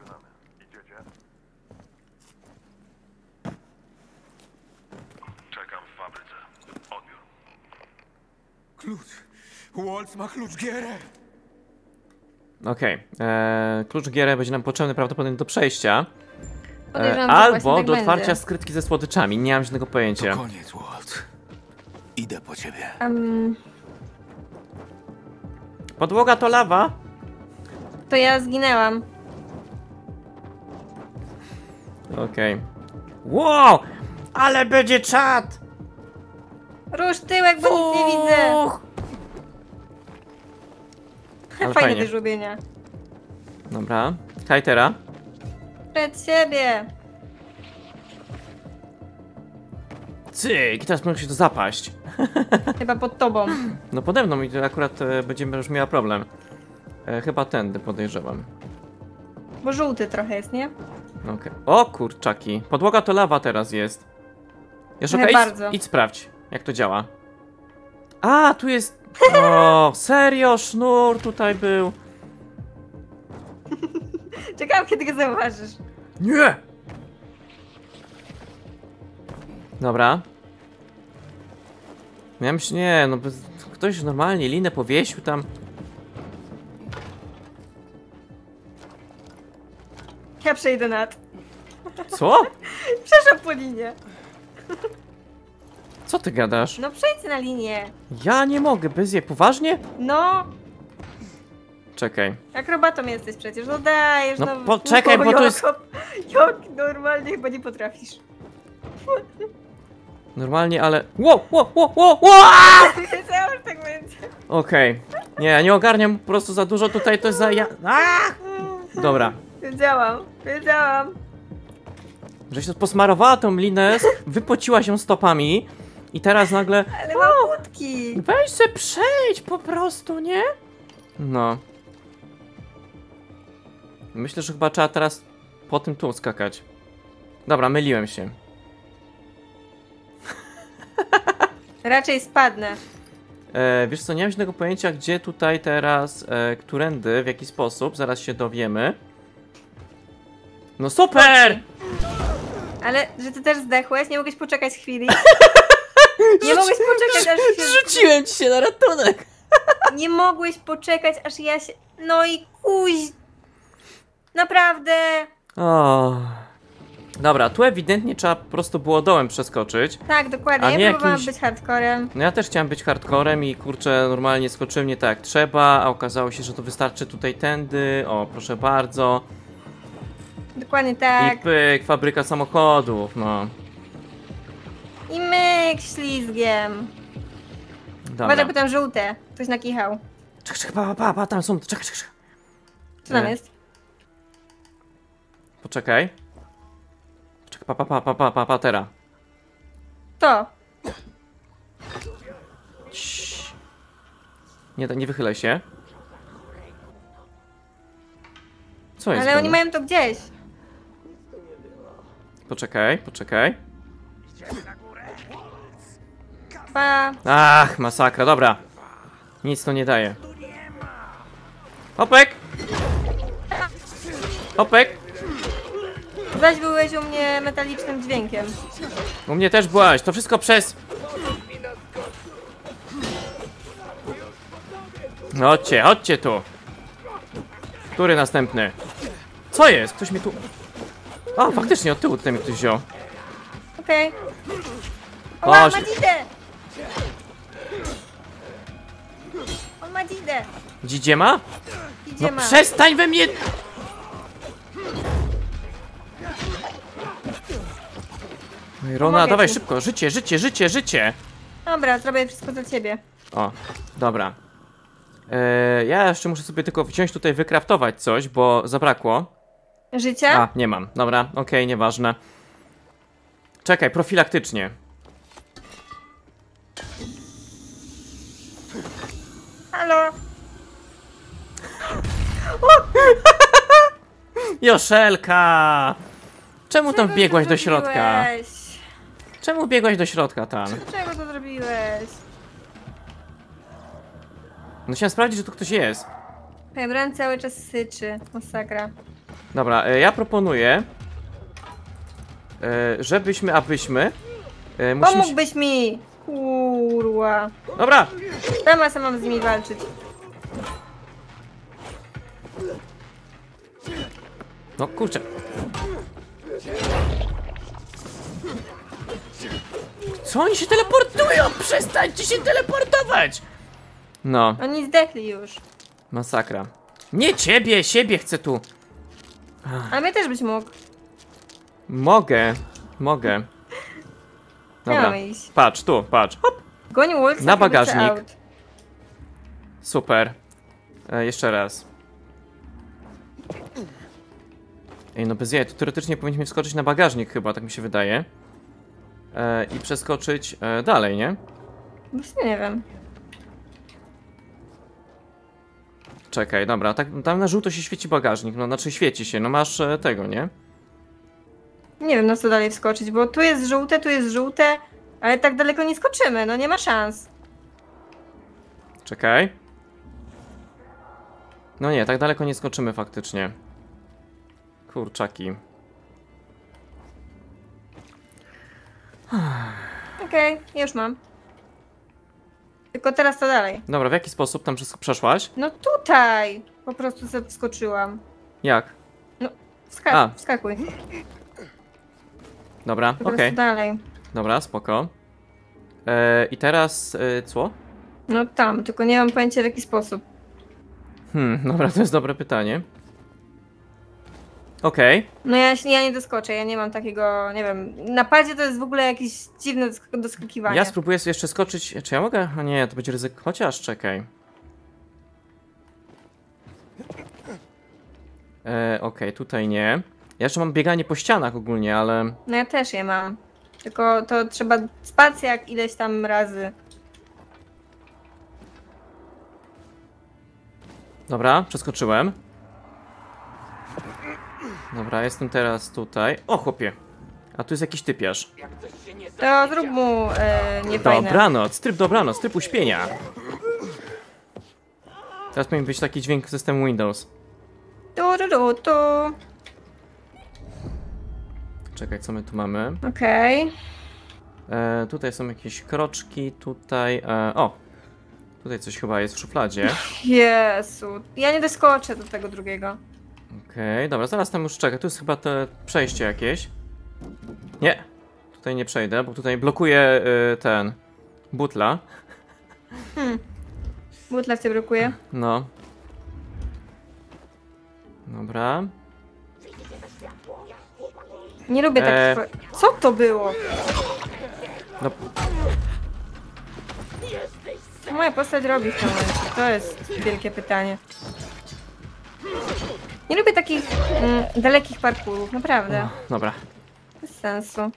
Czekam w fabryce. Odbiór. Klucz. Waltz ma klucz gierę. Okej. Okay. Klucz gierę będzie nam potrzebny prawdopodobnie do przejścia. Podejrzewam, E, że albo właśnie tak do otwarcia będzie. skrytki ze słodyczami. Nie mam żadnego pojęcia. To koniec, Walt. Idę po ciebie. Um, Podłoga to lawa. to ja zginęłam. Okej. Wow! Ale będzie czat! Rusz tyłek, bo nic nie widzę. Ale Fajne fajnie. te żłobienia. Dobra. Kajtera. Przed siebie. Cyk! I teraz mogę się to zapaść. Chyba pod tobą. No pode mną i to akurat e, będziemy już miała problem. E, chyba tędy podejrzewam. Bo żółty trochę jest, nie? Okej. O kurczaki. Podłoga to lawa teraz jest. Joszelka, Trochę idź, bardzo. idź sprawdź, jak to działa. A, tu jest... O, serio? Sznur tutaj był. Czekam, kiedy go zauważysz. Nie! Dobra. Miałem się... Nie, no bez... ktoś normalnie linę powiesił tam. Ja przejdę nad. Co? Przeszłam po linie. Co ty gadasz? No przejdź na linię. Ja nie mogę, bez jej. Poważnie? No, Czekaj. akrobatą jesteś przecież, no dajesz. No No, poczekaj, bo to jest- Jak, jak normalnie chyba nie potrafisz. Normalnie, ale... Ło, ło, ło, ło, ło! Wiedziałam, że tak będzie. Okej. Nie, ja nie ogarniam po prostu za dużo tutaj, to jest za... Ja... Aaa! Dobra. Wiedziałam, wiedziałam. Że się posmarowała tą linę, wypociła się stopami i teraz nagle... Ale mam kłódki. Weź se przejdź po prostu, nie? No. Myślę, że chyba trzeba teraz po tym tu skakać. Dobra, myliłem się. Raczej spadnę. E, wiesz co, nie mam żadnego pojęcia, gdzie tutaj teraz, e, którędy, w jaki sposób, zaraz się dowiemy. No super! Ale, że ty też zdechłeś? Nie mogłeś poczekać chwili? Nie mogłeś poczekać, aż się... Rzuciłem ci się na ratunek! Nie mogłeś poczekać, aż ja się... No i kuź... Naprawdę... O. Dobra, tu ewidentnie trzeba po prostu było dołem przeskoczyć. Tak, dokładnie. A Ja nie próbowałam jakimś- być hardcorem. No ja też chciałem być hardcorem i kurczę, normalnie skoczyłem nie tak jak trzeba, a okazało się, że to wystarczy tutaj tędy. O, proszę bardzo. Dokładnie tak. I pyk, fabryka samochodów, no. I myk ślizgiem. Dobra. Uważaj, bo tam żółte. Ktoś nakichał. Czekaj, czekaj, pa, pa, pa, tam są, czekaj, czekaj, czekaj. Co tam E. jest? Poczekaj. Czekaj, pa, pa, pa, pa, pa, pa, patera. To. Ciii. Nie, nie wychylaj się. Co jest? Ale oni grane? mają to gdzieś. Poczekaj, poczekaj. Pa. Ach, masakra, dobra. Nic to nie daje. Hopek! Hopek! Zaś byłeś u mnie metalicznym dźwiękiem. U mnie też byłaś, to wszystko przez... No chodźcie, chodźcie tu. Który następny? Co jest? Ktoś mi tu... A, faktycznie od tyłu tutaj mi ktoś wziął. Okej. Okay. O, Chodź. ma dzidę! On ma dzidę. Dzidzie ma? Dzidzie No ma. przestań we mnie... No i Rona, Pomogę dawaj ci. szybko, życie, życie, życie, życie. Dobra, zrobię wszystko za ciebie. O, dobra. Eee, ja jeszcze muszę sobie tylko wziąć tutaj, wykraftować coś, bo zabrakło. Życia? A, nie mam. Dobra, okej, nieważne. Czekaj, profilaktycznie. Halo? Joszelka! Czemu tam Czego wbiegłaś to do środka? zrobiłeś? Czemu biegłaś do środka tam? Czego to zrobiłeś? No chciałem sprawdzić, że tu ktoś jest. Hebran cały czas syczy. Masakra. Dobra, e, ja proponuję, e, żebyśmy, abyśmy... E, musimy się... Pomógłbyś mi! Kurwa. Dobra! Sama sama mam z nimi walczyć. No kurczę. Co oni się teleportują? Przestańcie się teleportować! No. Oni zdechli już. Masakra. Nie ciebie, siebie chcę tu. A mnie też byś mógł. Mogę, mogę. Dobra, Miałam iść. patrz, tu, patrz. Hop. Goń Wolca, Na bagażnik. out. Super. E, jeszcze raz. Ej, no bez jaj, to teoretycznie powinniśmy wskoczyć na bagażnik chyba, tak mi się wydaje. E, I przeskoczyć e, dalej, nie? Właśnie nie wiem. Czekaj, dobra, tak, tam na żółto się świeci bagażnik, no znaczy świeci się, no masz e, tego, nie? Nie wiem na co dalej wskoczyć, bo tu jest żółte, tu jest żółte, ale tak daleko nie skoczymy, no nie ma szans. Czekaj. No nie, tak daleko nie skoczymy faktycznie. Kurczaki. Okej, okay, już mam. Tylko teraz co dalej? Dobra, w jaki sposób tam przes- przeszłaś? No tutaj! Po prostu sobie wskoczyłam. Jak? No, A. wska wskakuj. Dobra, Po okej. prostu dalej. Dobra, spoko. E, I teraz e, co? No tam, tylko nie mam pojęcia w jaki sposób. Hmm, dobra, to jest dobre pytanie. Okej. Okay. No ja, ja nie doskoczę, ja nie mam takiego, nie wiem, na padzie to jest w ogóle jakieś dziwne dosk doskakiwanie. Ja spróbuję sobie jeszcze skoczyć. Czy ja mogę? A nie, to będzie ryzyko. Chociaż czekaj. E, Okej, okay, tutaj nie. Ja jeszcze mam bieganie po ścianach ogólnie, ale... No ja też je mam. Tylko to trzeba spacja jak ileś tam razy. Dobra, przeskoczyłem. Dobra, jestem teraz tutaj. O, chłopie. A tu jest jakiś typiarz. To zrób mu e, niefajne. Dobranoc, tryb dobranoc, tryb uśpienia. Teraz powinien być taki dźwięk systemu Windows. Tu, tu, tu, tu. Czekaj, co my tu mamy? Okej. Okay. E, tutaj są jakieś kroczki, tutaj... E, o! Tutaj coś chyba jest w szufladzie. Jezu, ja nie doskoczę do tego drugiego. Okej, okay, dobra, zaraz tam już czekaj. Tu jest chyba te przejście jakieś. Nie, tutaj nie przejdę, bo tutaj blokuje y, ten... butla. Hmm. Butla cię blokuje? No. Dobra. Nie lubię E... takich... Co to było? No. Co moja postać robi w tym momencie? To jest wielkie pytanie. Nie lubię takich mm, dalekich parkurów, naprawdę. O, dobra. Bez sensu.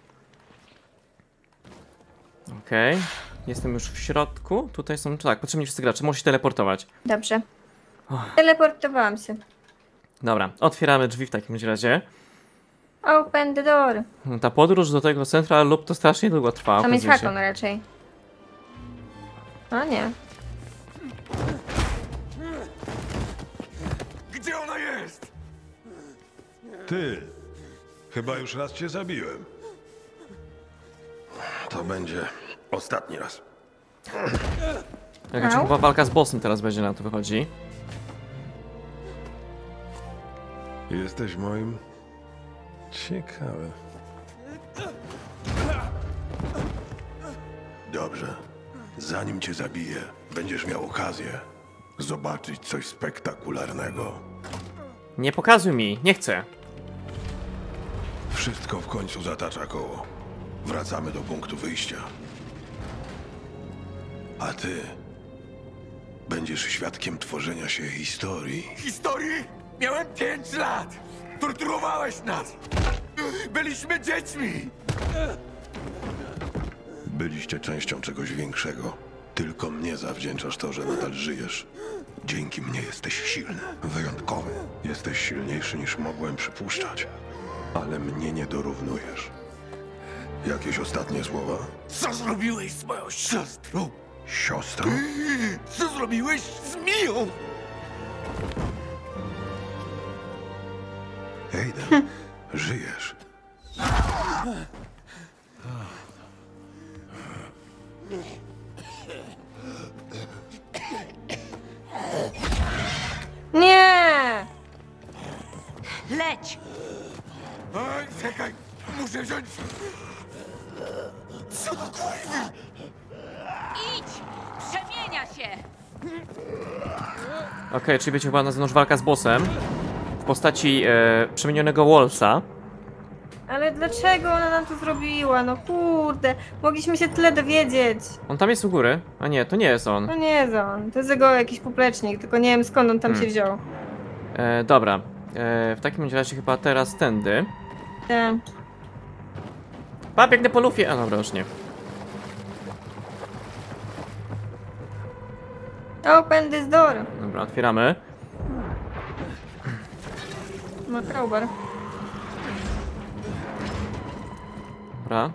Okej. Okay. Jestem już w środku. Tutaj są... Tak, potrzebni wszyscy gracze. Muszę się teleportować. Dobrze. Oh. Teleportowałam się. Dobra, otwieramy drzwi w takim razie. Open the door. Ta podróż do tego Central Loop to strasznie długo trwa. Tam jest Hakon raczej. A nie. Gdzie ona jest? Ty. Chyba już raz cię zabiłem. To będzie ostatni raz. Jakaś chyba walka z bossem teraz będzie, na to wychodzi. Jesteś moim... Ciekawe. Dobrze. Zanim cię zabiję, będziesz miał okazję zobaczyć coś spektakularnego. Nie pokazuj mi, nie chcę. Wszystko w końcu zatacza koło. Wracamy do punktu wyjścia. A ty będziesz świadkiem tworzenia się historii. Historii? Miałem pięć lat! Torturowałeś nas! Byliśmy dziećmi! Byliście częścią czegoś większego. Tylko mnie zawdzięczasz to, że nadal żyjesz. Dzięki mnie jesteś silny, wyjątkowy. Jesteś silniejszy niż mogłem przypuszczać. Ale mnie nie dorównujesz. Jakieś ostatnie słowa? Co zrobiłeś z moją siostrą? Siostrą? Co zrobiłeś z Miją? Aiden, żyjesz. Nie! Leć! Czekaj, muszę wziąć... Co to kurwa? Idź! Przemienia się! Okej, okay, czyli będzie chyba na zewnątrz walka z bossem w postaci e, przemienionego Wolsa. Ale dlaczego ona nam to zrobiła? No kurde, mogliśmy się tyle dowiedzieć. On tam jest u góry? A nie, to nie jest on. No nie jest on, to jest jego jakiś poplecznik, tylko nie wiem skąd on tam Hmm. się wziął. E, dobra, e, w takim razie chyba teraz tędy. Tak. Pa, biegnę po lufie. A dobra, już nie. Open this door. Dobra, otwieramy. No crowbar. Dobra.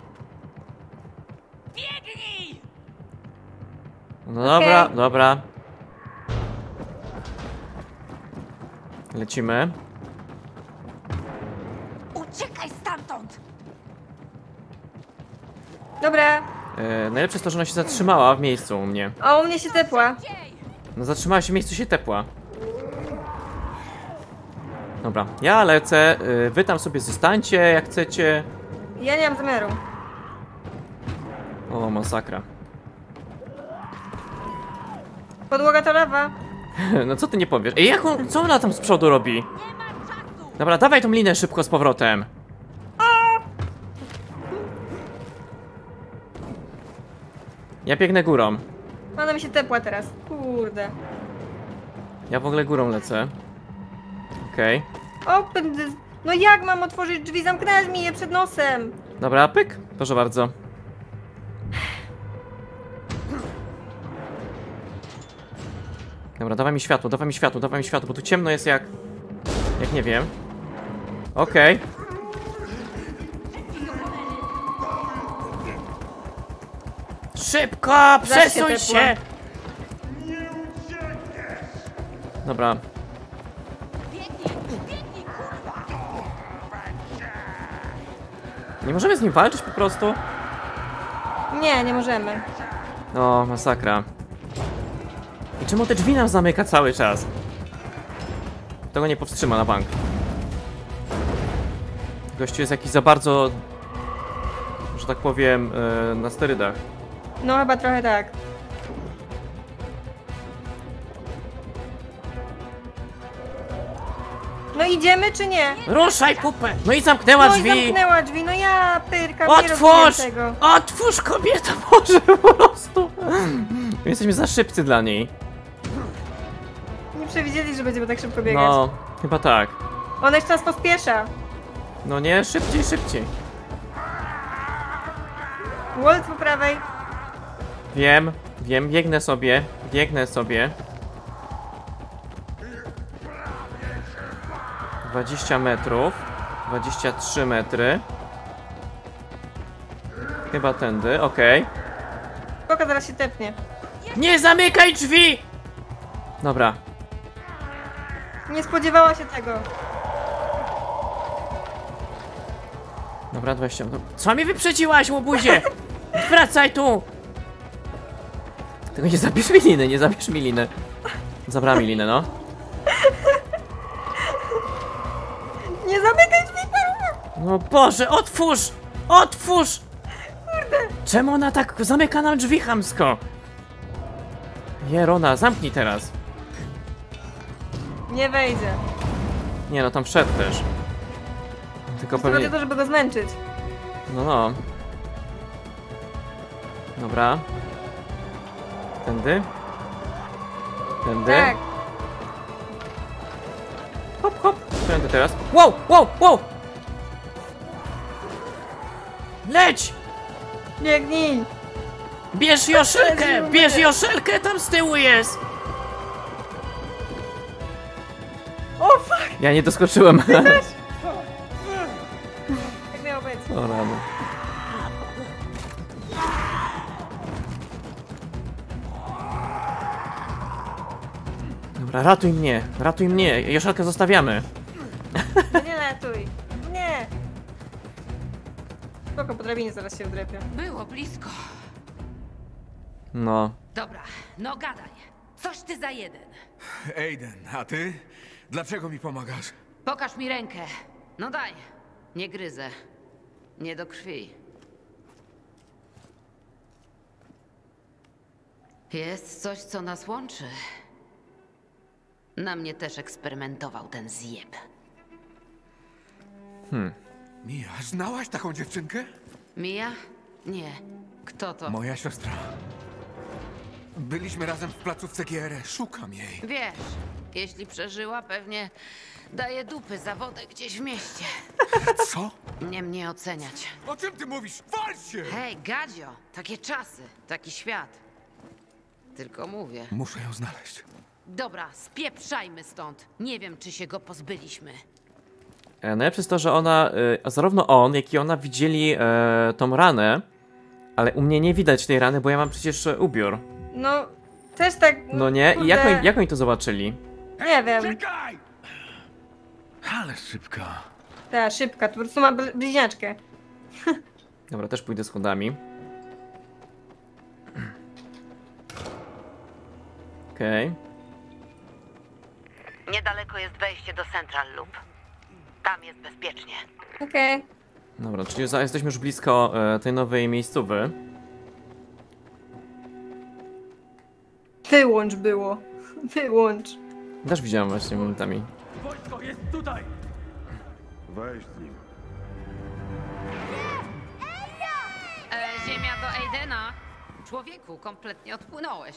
Biegnij! No dobra, Okej. dobra. Lecimy. Uciekaj stamtąd! Dobra, E, najlepsze jest to, że ona się zatrzymała w miejscu u mnie. a u mnie się tepła. No zatrzymała się w miejscu, się tepła. Dobra, ja lecę. E, wy tam sobie zostańcie, jak chcecie. Ja nie mam zamiaru. O, masakra. Podłoga to lawa. No co ty nie powiesz? Ej, jak on, co ona tam z przodu robi? Dobra, dawaj tą linę szybko z powrotem. Ja biegnę górą. Ona mi się tepła teraz. Kurde. Ja w ogóle górą lecę. Okej. Open this... No jak mam otworzyć drzwi? Zamknęłaś mi je przed nosem. Dobra, pyk. Proszę bardzo. Dobra, dawaj mi światło, dawaj mi światło, dawaj mi światło, bo tu ciemno jest jak... Jak nie wiem. Okej. Szybko! Przesuń się! Dobra. Nie możemy z nim walczyć po prostu? Nie, nie możemy. O, masakra. I czemu te drzwi nam zamyka cały czas? Tego nie powstrzyma na bank. Gościu jest jakiś za bardzo, że tak powiem, yy, na sterydach. No chyba trochę tak. No idziemy czy nie? Ruszaj pupę! No i zamknęła No drzwi! i zamknęła drzwi, no ja pyrka, nie robiłem Otwórz! tego. Otwórz, kobieta, może po prostu! My jesteśmy za szybcy dla niej. Nie przewidzieli, że będziemy tak szybko biegać. No, chyba tak. Ona jeszcze nas pospiesza. No nie, szybciej, szybciej. Walt po prawej. Wiem, wiem, biegnę sobie, biegnę sobie. dwadzieścia metrów, dwadzieścia trzy metry. Chyba tędy, okej. Spoko, zaraz się tepnie. Nie zamykaj drzwi! Dobra. Nie spodziewała się tego. Dobra, dwadzieścia. No, co mnie wyprzedziłaś, łobuzie? Wracaj tu! Tylko nie zabierz mi liny, nie zabierz mi liny. Zabrała mi linę, no. Nie zamykaj drzwi! No Boże, otwórz! Otwórz! Kurde. Czemu ona tak zamyka nam drzwi chamsko? Jerona, zamknij teraz. Nie wejdzie. Nie no, tam wszedł też. Tylko Tylko pewnie... to, żeby go zmęczyć. No, no. Dobra. Tędy? Tędy? Tak. Hop, hop. Tędy teraz. Wow, wow, wow! Leć! Biegnij! Bierz Joszelkę! Bierz Joszelkę, tam z tyłu jest! O fuck! Ja nie doskoczyłem. Tak miało być. O rano. Dobra, ratuj mnie, ratuj mnie. Joszelkę zostawiamy. No nie ratuj. Nie. Spoko, po drabinie zaraz się wdrepię. Było blisko. No. Dobra, no gadaj. Coś ty za jeden. Aiden, a ty? Dlaczego mi pomagasz? Pokaż mi rękę. No daj. Nie gryzę. Nie do krwi. Jest coś, co nas łączy. Na mnie też eksperymentował ten zjeb. Hmm. Mia, znałaś taką dziewczynkę? Mia? Nie. Kto to? Moja siostra. Byliśmy razem w placówce G R E. Szukam jej. Wiesz, jeśli przeżyła, pewnie daje dupy za wodę gdzieś w mieście. Co? Nie mnie oceniać. O czym ty mówisz? Wal się! Hej, Gadzio, takie czasy, taki świat. Tylko mówię. Muszę ją znaleźć. Dobra, spieprzajmy stąd. Nie wiem, czy się go pozbyliśmy. E, Najlepsze jest to, że ona, e, zarówno on, jak i ona widzieli e, tą ranę, ale u mnie nie widać tej rany, bo ja mam przecież e, ubiór. No, też tak... No nie? I kurde, jak oni, jak oni to zobaczyli? Nie wiem. Czekaj! Ale szybka. Ta, szybka, po prostu ma bl- bliźniaczkę. Dobra, też pójdę schodami. Okej. Okay. Niedaleko jest wejście do Central Loop. Tam jest bezpiecznie. Okej. Okay. Dobra, czyli za, jesteśmy już blisko e, tej nowej miejscowy. Wyłącz było. Wyłącz. Też widziałem właśnie momentami. Wojsko jest tutaj! Weź z nim. E, ziemia do Aidena. Człowieku, kompletnie odpłynąłeś.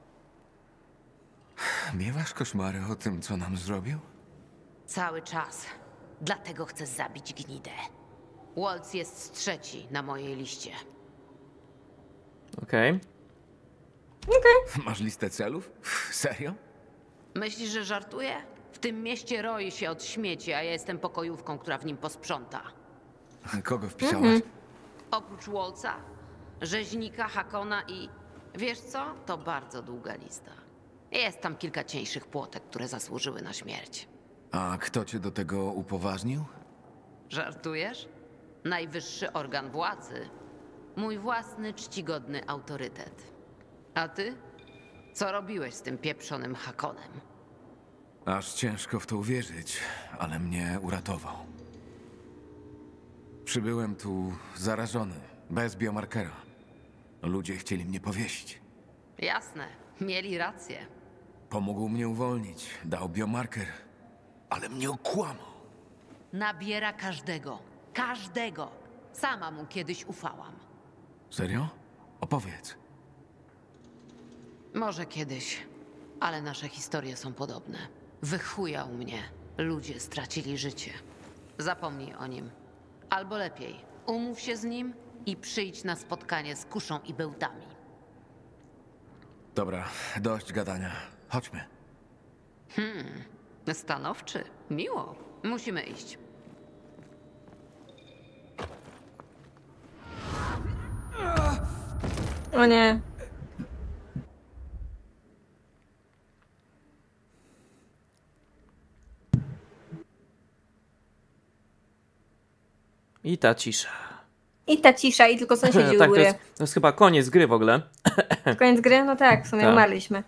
Miewasz koszmary o tym, co nam zrobił? Cały czas. Dlatego chcę zabić gnidę. Waltz jest trzeci na mojej liście. Okej. Okay. Okej. Masz listę celów? Serio? Myślisz, że żartuję? W tym mieście roi się od śmieci, a ja jestem pokojówką, która w nim posprząta. Kogo wpisałaś? Mhm. Oprócz Waltza, rzeźnika, Hakona i... Wiesz co? To bardzo długa lista. Jest tam kilka cieńszych płotek, które zasłużyły na śmierć. A kto cię do tego upoważnił? Żartujesz? Najwyższy organ władzy. Mój własny, czcigodny autorytet. A ty? Co robiłeś z tym pieprzonym Hakonem? Aż ciężko w to uwierzyć, ale mnie uratował. Przybyłem tu zarażony, bez biomarkera. Ludzie chcieli mnie powiesić. Jasne, mieli rację. Pomógł mnie uwolnić, dał biomarker, ale mnie okłamał. Nabiera każdego. Każdego. Sama mu kiedyś ufałam. Serio? Opowiedz. Może kiedyś, ale nasze historie są podobne. Wychujał mnie. Ludzie stracili życie. Zapomnij o nim. Albo lepiej, umów się z nim i przyjdź na spotkanie z kuszą i bełtami. Dobra, dość gadania. Chodźmy. Hmm, stanowczy. Miło. Musimy iść. O nie. I ta cisza. I ta cisza, i tylko sąsiedzi u Tak, to góry. jest, to jest chyba koniec gry w ogóle. Koniec gry? No tak, w sumie Tak. umarliśmy.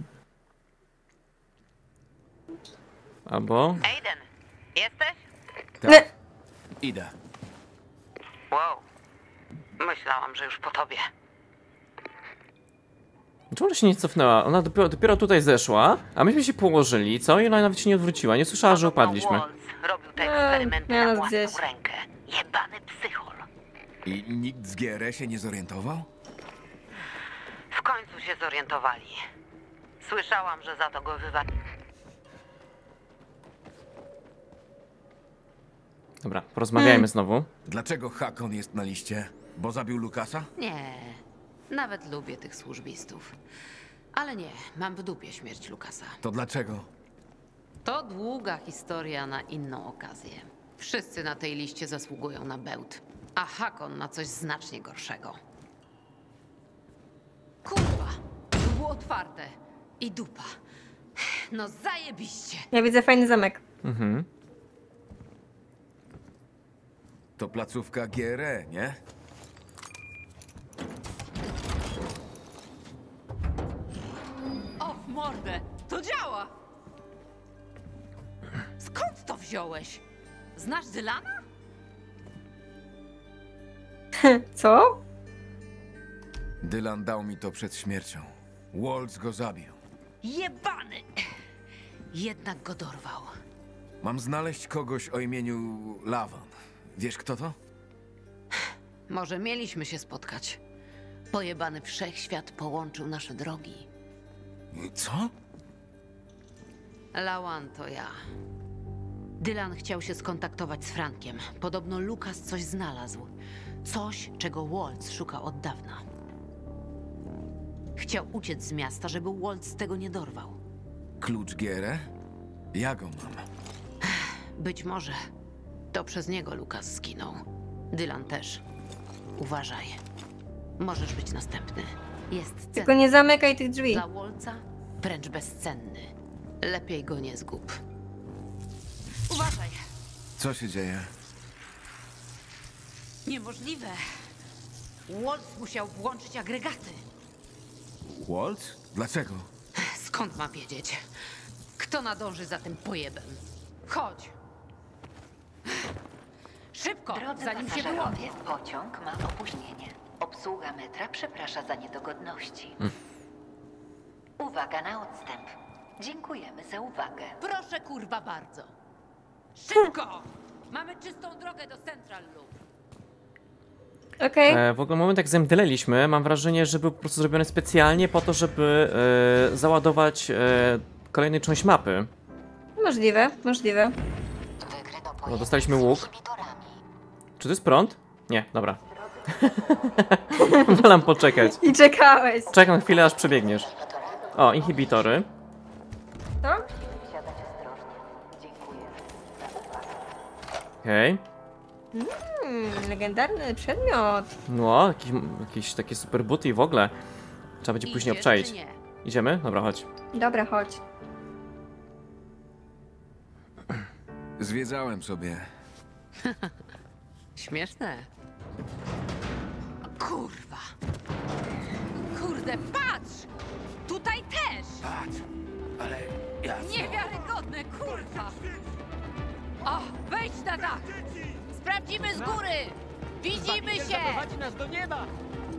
Albo... Aiden, jesteś? Tak. Idę. Wow. Myślałam, że już po tobie. Czemu ona się nie cofnęła? Ona dopiero, dopiero tutaj zeszła, a myśmy się położyli, co? I ona nawet się nie odwróciła, nie słyszała, że upadliśmy. Waltz robił te eksperymenty miała na nas własną gdzieś. rękę. Jebany psychol. I nikt z G R E się nie zorientował? W końcu się zorientowali. Słyszałam, że za to go wywali. Dobra, porozmawiajmy Hmm. znowu. Dlaczego Hakon jest na liście? Bo zabił Lukasa? Nie, nawet lubię tych służbistów. Ale nie, mam w dupie śmierć Lukasa. To dlaczego? To długa historia na inną okazję. Wszyscy na tej liście zasługują na bełt, a Hakon na coś znacznie gorszego. Kurwa, to było otwarte. I dupa. No zajebiście. Ja widzę fajny zamek. Mhm. To placówka G R E, nie? O, w mordę! To działa! Skąd to wziąłeś? Znasz Dylana? Co? Dylan dał mi to przed śmiercią. Waltz go zabił. Jebany! Jednak go dorwał. Mam znaleźć kogoś o imieniu Lawan. Wiesz kto to? Może mieliśmy się spotkać. Pojebany wszechświat połączył nasze drogi. Co? Lawan to ja. Dylan chciał się skontaktować z Frankiem. Podobno Lukas coś znalazł. Coś, czego Waltz szukał od dawna. Chciał uciec z miasta, żeby Waltz tego nie dorwał. Klucz Gierę? Ja go mam. Być może. To przez niego Lukas zginął. Dylan też. Uważaj. Możesz być następny. Jest cenny. Tylko nie zamykaj tych drzwi. Dla Waltza wręcz bezcenny. Lepiej go nie zgub. Uważaj! Co się dzieje? Niemożliwe. Waltz musiał włączyć agregaty. Waltz? Dlaczego? Skąd ma wiedzieć? Kto nadąży za tym pojebem? Chodź! Szybko, Drodzy zanim się pasażerowie, wyłączy. pociąg ma opóźnienie. Obsługa metra przeprasza za niedogodności. Hmm. Uwaga na odstęp. Dziękujemy za uwagę. Proszę kurwa bardzo. Szybko! Mamy czystą drogę do Central Loop. Okej. E, w ogóle moment jak zemdleliśmy, mam wrażenie, że był po prostu zrobiony specjalnie po to, żeby e, załadować e, kolejną część mapy. Możliwe, możliwe. No, dostaliśmy łuk. Czy to jest prąd? Nie, dobra. Wolę poczekać. I czekałeś. Czekam chwilę, aż przebiegniesz. O, inhibitory. To? Okej. Mm, legendarny przedmiot. No, jakieś, jakieś takie super buty i w ogóle. Trzeba będzie później Idziesz, obczaić. czy nie? Idziemy? Dobra, chodź. Dobra, chodź. Zwiedzałem sobie. Śmieszne. Kurwa. Kurde, patrz! Tutaj też! Patrz, ale ja... Niewiarygodne, kurwa! O, wejdź na dach! Sprawdzimy z góry! Widzimy się! Zaprowadzi nas do nieba!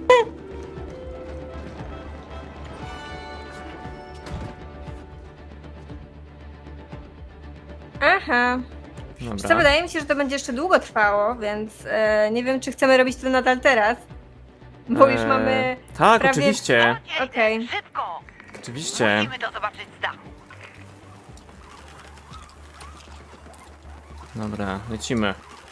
Aha. Wiesz co, wydaje mi się, że to będzie jeszcze długo trwało, więc e, nie wiem, czy chcemy robić to nadal teraz. Bo już Eee, mamy. tak, prawie... oczywiście. Okej. Szybko! Oczywiście. Musimy to zobaczyć z dachu. Dobra, lecimy.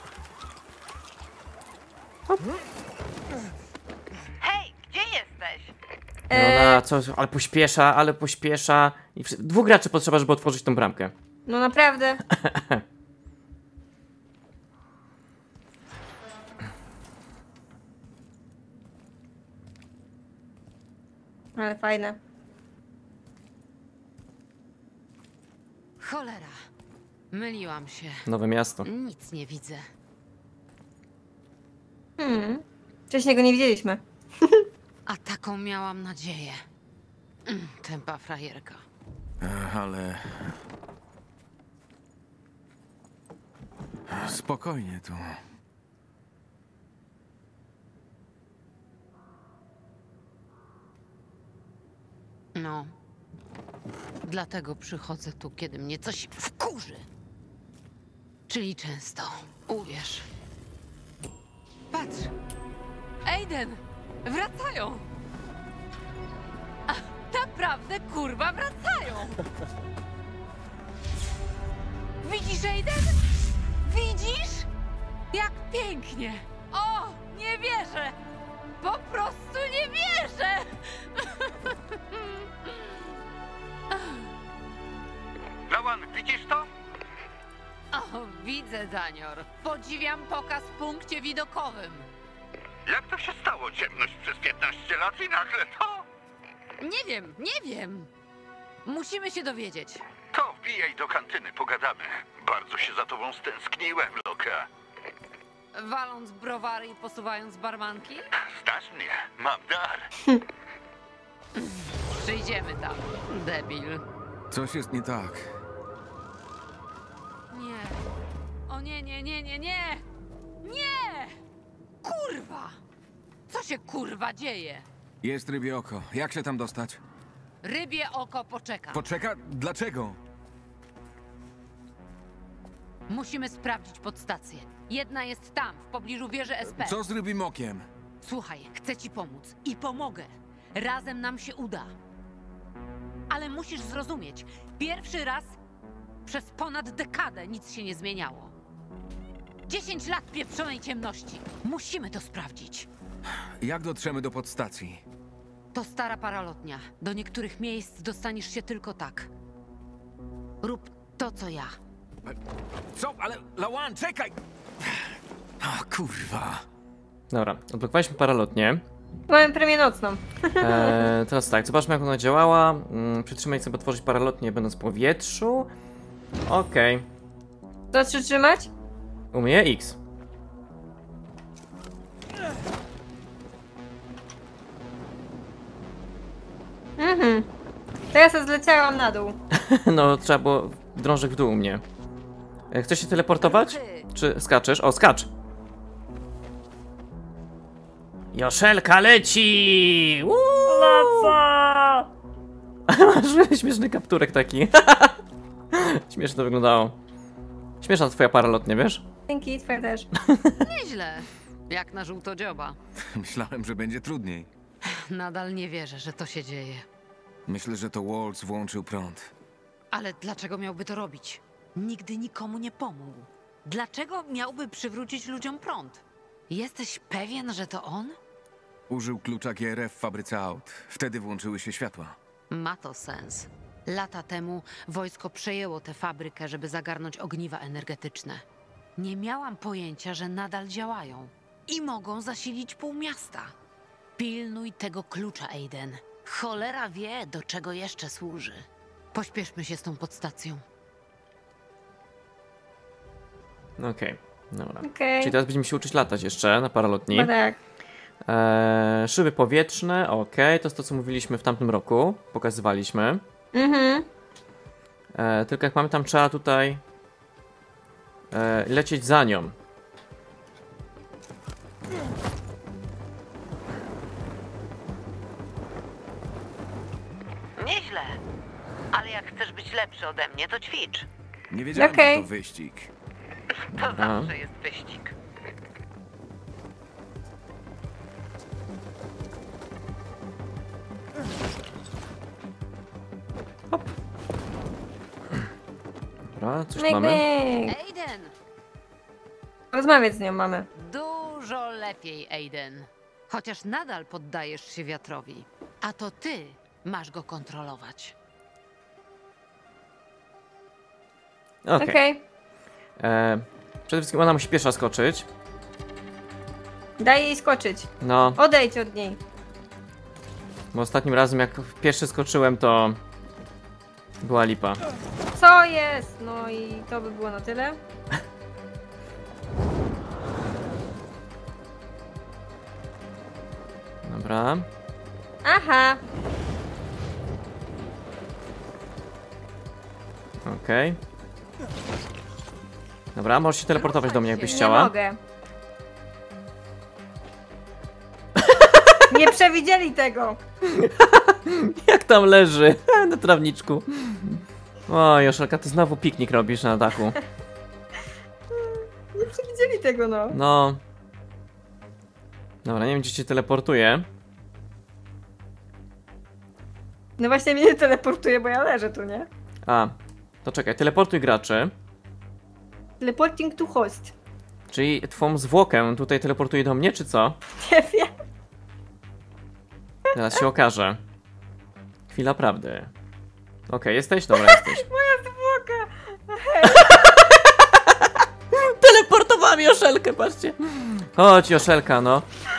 Hej, gdzie jesteś? No, co, ale pośpiesza, ale pośpiesza. I wszy- dwóch graczy potrzeba, żeby otworzyć tą bramkę. No naprawdę. Ale fajne. Cholera. Myliłam się. Nowe miasto. Nic nie widzę. Hmm. Wcześniej go nie widzieliśmy. A taką miałam nadzieję. Mm, Tępa frajerka. Ech, ale... Spokojnie tu. No. Dlatego przychodzę tu, kiedy mnie coś wkurzy. Czyli często. Uwierz. Patrz! Aiden! Wracają! A, naprawdę, kurwa, wracają! Widzisz, Aiden? Widzisz? Jak pięknie! O, nie wierzę! Po prostu nie wierzę! Lawan, widzisz to? O, widzę, Danior. Podziwiam pokaz w punkcie widokowym. Jak to się stało? Ciemność przez piętnaście lat i nagle to? Nie wiem, nie wiem. Musimy się dowiedzieć. To wbijaj do kantyny, pogadamy. Bardzo się za tobą stęskniłem, Loka. Waląc browary i posuwając barmanki? Znasz mnie, mam dar. Przyjdziemy tam, debil. Coś jest nie tak. Nie. O nie, nie, nie, nie, nie! Nie! Kurwa! Co się kurwa dzieje? Jest rybie oko. Jak się tam dostać? Rybie oko poczeka. Poczeka? Dlaczego? Musimy sprawdzić podstację. Jedna jest tam, w pobliżu wieży S P. Co z rybim okiem? Słuchaj, chcę ci pomóc i pomogę. Razem nam się uda. Ale musisz zrozumieć, pierwszy raz przez ponad dekadę nic się nie zmieniało. Dziesięć lat pieprzonej ciemności. Musimy to sprawdzić. Jak dotrzemy do podstacji? To stara paralotnia. Do niektórych miejsc dostaniesz się tylko tak. Rób to, co ja. Co? Ale Lawan, czekaj! O, kurwa. Dobra, odblokowaliśmy paralotnię. Mamy premię nocną. E, teraz tak, zobaczmy jak ona działała. Mm, przytrzymaj sobie otworzyć paralotnię będąc w powietrzu. Okej. Okay. To przytrzymać? U mnie X. Mhm. To ja sobie zleciałam na dół. No, trzeba było drążek w dół u mnie. E, chcesz się teleportować? Czy skaczesz? O, skacz! Joszelka leci! Laca! Masz śmieszny kapturek taki. Śmiesznie to wyglądało. Śmieszna twoja paralotnia, wiesz? Dzięki, twoja też. Nieźle. Jak na żółtodzioba. Myślałem, że będzie trudniej. Nadal nie wierzę, że to się dzieje. Myślę, że to Waltz włączył prąd. Ale dlaczego miałby to robić? Nigdy nikomu nie pomógł. Dlaczego miałby przywrócić ludziom prąd? Jesteś pewien, że to on? Użył klucza G R F w fabryce aut. Wtedy włączyły się światła. Ma to sens. Lata temu wojsko przejęło tę fabrykę, żeby zagarnąć ogniwa energetyczne. Nie miałam pojęcia, że nadal działają i mogą zasilić pół miasta. Pilnuj tego klucza, Aiden. Cholera wie, do czego jeszcze służy. Pośpieszmy się z tą podstacją. Okej, okay, dobra. Okay. Czyli teraz będziemy się uczyć latać jeszcze na paralotni. No tak. Eee, szyby powietrzne, okej, okay. To jest to, co mówiliśmy w tamtym roku. Pokazywaliśmy. Mhm. Eee, tylko jak pamiętam, trzeba tutaj eee, lecieć za nią. Nieźle. Ale jak chcesz być lepszy ode mnie, to ćwicz. Nie wiedziałem, okay. że to wyścig. To zawsze jest wyścig. Hop. Dobra, coś myk, mamy. Myk. Aiden! Rozmawiać z nią mamy. Dużo lepiej, Aiden. Chociaż nadal poddajesz się wiatrowi. A to ty masz go kontrolować. Okej. Okay. Okay. Eee, przede wszystkim ona musi pierwsza skoczyć. Daj jej skoczyć. No. Odejdź od niej. Bo ostatnim razem jak pierwszy skoczyłem, to była lipa. Co jest? No i to by było na tyle. Dobra. Aha. Okej. Okay. Dobra, możesz się teleportować do mnie, jakbyś Nie chciała. mogę. Nie przewidzieli tego. Jak tam leży na trawniczku. O, Joszelka, ty znowu piknik robisz na dachu. Nie przewidzieli tego, no. No. Dobra, nie wiem, gdzie cię teleportuje. No właśnie mnie nie teleportuje, bo ja leżę tu, nie? A, to czekaj, teleportuj graczy. Teleporting to host. Czyli twą zwłokę tutaj teleportuje do mnie, czy co? Nie wiem. Teraz się okaże. Chwila prawdy. Okej, okay, jesteś? Dobra, jesteś. Moja zwłoka! Teleportowałam Joszelkę, patrzcie. Chodź, Joszelka, no.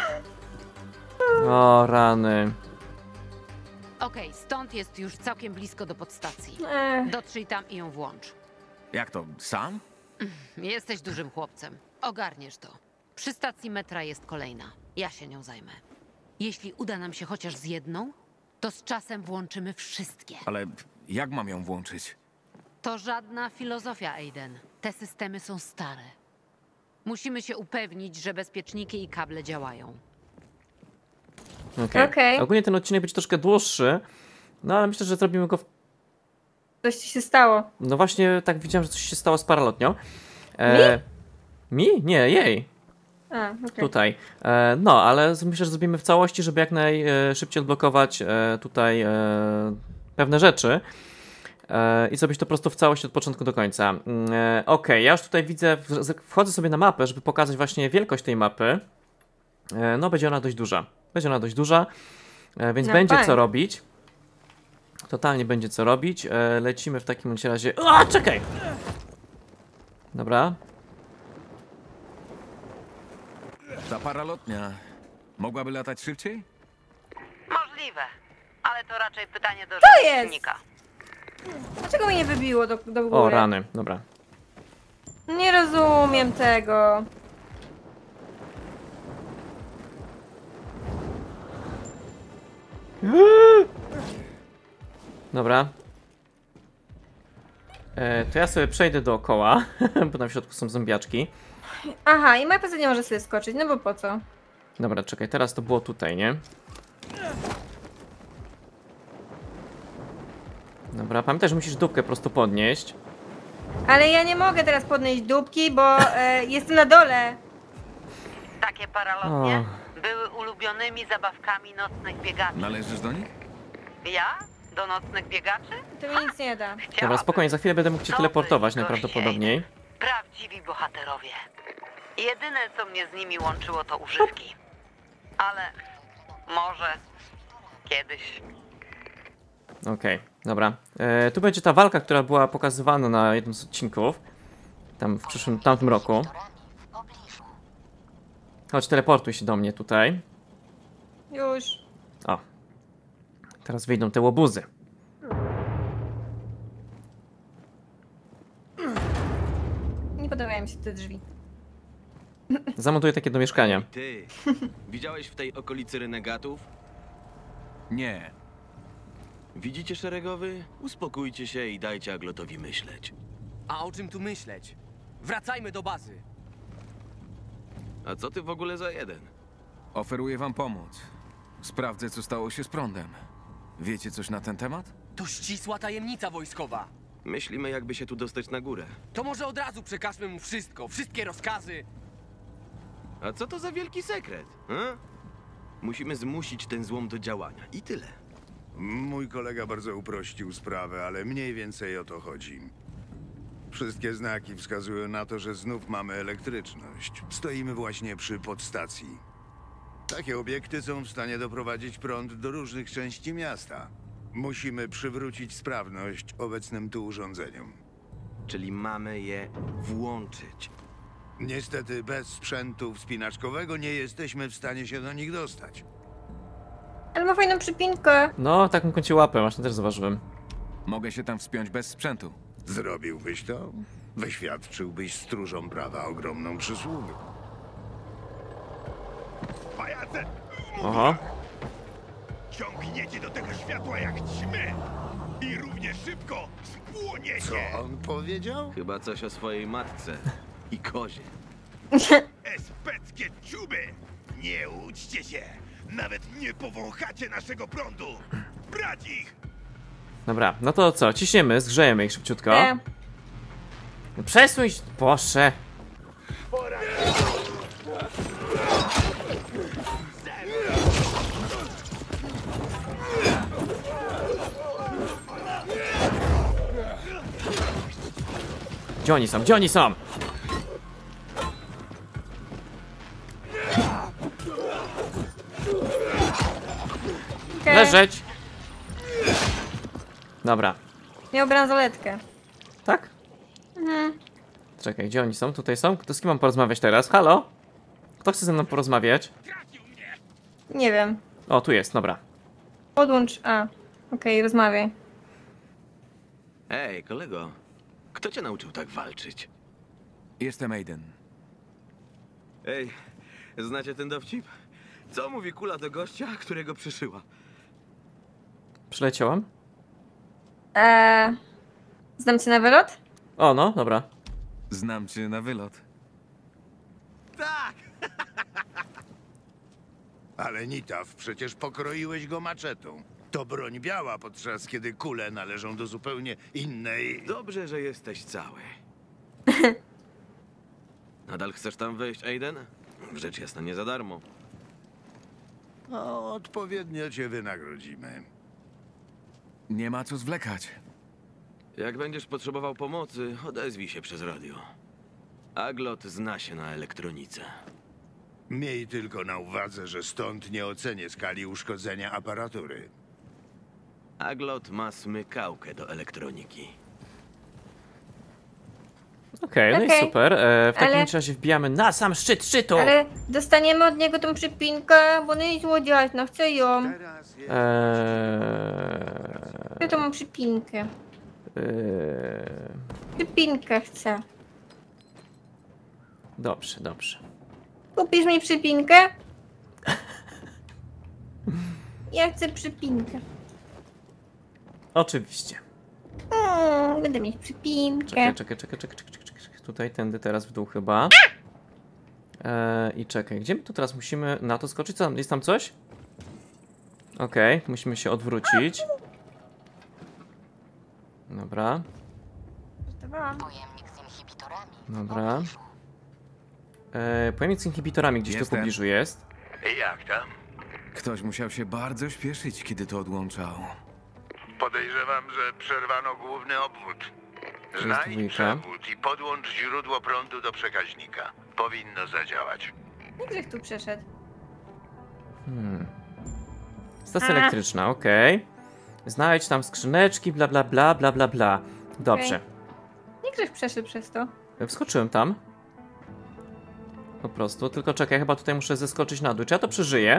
O, rany. Okej, okay, stąd jest już całkiem blisko do podstacji. Ech. Dotrzyj tam i ją włącz. Jak to, sam? Jesteś dużym chłopcem. Ogarniesz to. Przy stacji metra jest kolejna. Ja się nią zajmę. Jeśli uda nam się chociaż z jedną, to z czasem włączymy wszystkie. Ale jak mam ją włączyć? To żadna filozofia, Aiden. Te systemy są stare. Musimy się upewnić, że bezpieczniki i kable działają. Okej. Okej. Ogólnie ten odcinek będzie troszkę dłuższy, no ale myślę, że zrobimy go w... Coś ci się stało. No właśnie, tak widziałem, że coś się stało z paralotnią. E... Mi? Mi? Nie, jej. A, okay. Tutaj. E, no, ale myślę, że zrobimy w całości, żeby jak najszybciej odblokować e, tutaj e, pewne rzeczy e, i zrobić to po prostu w całości od początku do końca. E, Okej, okay, ja już tutaj widzę, wchodzę sobie na mapę, żeby pokazać właśnie wielkość tej mapy. E, no, będzie ona dość duża. Będzie ona dość duża, e, więc no będzie fajnie. co robić. Totalnie będzie co robić. E, lecimy w takim razie... O, czekaj! Dobra. Ta paralotnia mogłaby latać szybciej? Możliwe, ale to raczej pytanie do To jest! rzemieślnika. Dlaczego mnie nie wybiło do, do góry? O, rany, dobra. Nie rozumiem tego. Dobra. E, to ja sobie przejdę dookoła, bo tam w środku są zombiaczki. Aha, i moja postać nie może sobie skoczyć, no bo po co? Dobra, czekaj, teraz to było tutaj, nie? Dobra, pamiętaj, że musisz dupkę po prostu podnieść. Ale ja nie mogę teraz podnieść dupki, bo e, jestem na dole. Takie paralotnie O. były ulubionymi zabawkami nocnych biegaczy. Należysz do nich? Ja? Do nocnych biegaczy? To mi nic nie da. Dobra, spokojnie, za chwilę będę mógł cię teleportować najprawdopodobniej. Prawdziwi bohaterowie. Jedyne, co mnie z nimi łączyło, to używki. Ale może kiedyś. Okej, okay, dobra. E, tu będzie ta walka, która była pokazywana na jednym z odcinków. Tam w przyszłym, tamtym roku. Chodź, teleportuj się do mnie tutaj. Już. O. Teraz wyjdą te łobuzy. Nie podobają mi się te drzwi. Zamontuję takie do mieszkania. Ty, widziałeś w tej okolicy renegatów? Nie. Widzicie szeregowy? Uspokójcie się i dajcie Aglotowi myśleć. A o czym tu myśleć? Wracajmy do bazy. A co ty w ogóle za jeden? Oferuję wam pomoc. Sprawdzę, co stało się z prądem. Wiecie coś na ten temat? To ścisła tajemnica wojskowa. Myślimy, jakby się tu dostać na górę. To może od razu przekażmy mu wszystko, wszystkie rozkazy. A co to za wielki sekret? A? Musimy zmusić ten złom do działania i tyle. Mój kolega bardzo uprościł sprawę, ale mniej więcej o to chodzi. Wszystkie znaki wskazują na to, że znów mamy elektryczność. Stoimy właśnie przy podstacji. Takie obiekty są w stanie doprowadzić prąd do różnych części miasta. Musimy przywrócić sprawność obecnym tu urządzeniom. Czyli mamy je włączyć. Niestety bez sprzętu wspinaczkowego nie jesteśmy w stanie się do nich dostać. Ale ma fajną przypinkę. No, taką kącie łapę, właśnie też zauważyłem. Mogę się tam wspiąć bez sprzętu. Zrobiłbyś to? Wyświadczyłbyś stróżom prawa ogromną przysługę. Pajace! Oho. Ciągniecie do tego światła jak ćmy! I równie szybko spłoniecie! Co on powiedział? Chyba coś o swojej matce i kozie. Especkie ciuby! Nie łudźcie się! Nawet nie powąchacie naszego prądu! Brać ich! Dobra, no to co? Ciśniemy, zgrzejemy ich szybciutko. E. Przesuń się, proszę. Gdzie oni są? Gdzie oni są? Okay. Leżeć. Dobra. Miał bransoletkę. Tak? Mhm. Czekaj, gdzie oni są? Tutaj są? Kto z kim mam porozmawiać teraz? Halo? Kto chce ze mną porozmawiać? Nie wiem. O, tu jest, dobra. Podłącz. A, okej, okay, rozmawiaj. Ej, kolego. Kto cię nauczył tak walczyć? Jestem Aiden. Ej, znacie ten dowcip? Co mówi kula do gościa, którego przyszyła? Przyleciałam? Eee, znam cię na wylot? O, no, dobra. Znam cię na wylot. Tak! Ale Nitaw, przecież pokroiłeś go maczetą. To broń biała, podczas kiedy kule należą do zupełnie innej... Dobrze, że jesteś cały. Nadal chcesz tam wejść, Aiden? Rzecz jasna, nie za darmo. No, odpowiednio cię wynagrodzimy. Nie ma co zwlekać. Jak będziesz potrzebował pomocy, odezwij się przez radio. Aglot zna się na elektronice. Miej tylko na uwadze, że stąd nie ocenię skali uszkodzenia aparatury. Aglot ma smykałkę do elektroniki. Okej, okay, no Okej, i super. E, w takim ale- razie wbijamy na sam szczyt szczytu! Ale dostaniemy od niego tą przypinkę, bo nie jest złodziejna, chcę ją. Eee... Chcę tą przypinkę. Eee... Przypinkę chcę. Dobrze, dobrze. Kupisz mi przypinkę? Ja chcę przypinkę. Oczywiście. Mm, będę mieć przypinkę. Czekaj, czekaj, czekaj, czekaj, czekaj, czekaj, czekaj. Tutaj, tędy, teraz w dół chyba. Eee, I czekaj, gdzie my tu teraz musimy na to skoczyć? Co, jest tam coś? Okej, okay, musimy się odwrócić. Dobra. Pojemnik z inhibitorami. Dobra. Eee, pojemnik z inhibitorami gdzieś tu w Jestem. pobliżu jest. Jak tam? Ktoś musiał się bardzo śpieszyć, kiedy to odłączał. Podejrzewam, że przerwano główny obwód. jest Znajdź dwójka. przewód i podłącz źródło prądu do przekaźnika. Powinno zadziałać. Jak żeś tu przeszedł? Hmm. Stacja elektryczna, okej. Znajdź tam skrzyneczki, bla bla bla bla bla bla. Dobrze. Jak żeś przeszedł przez to? Wskoczyłem tam. Po prostu, tylko czekaj, chyba tutaj muszę zeskoczyć na dół. Czy ja to przeżyję?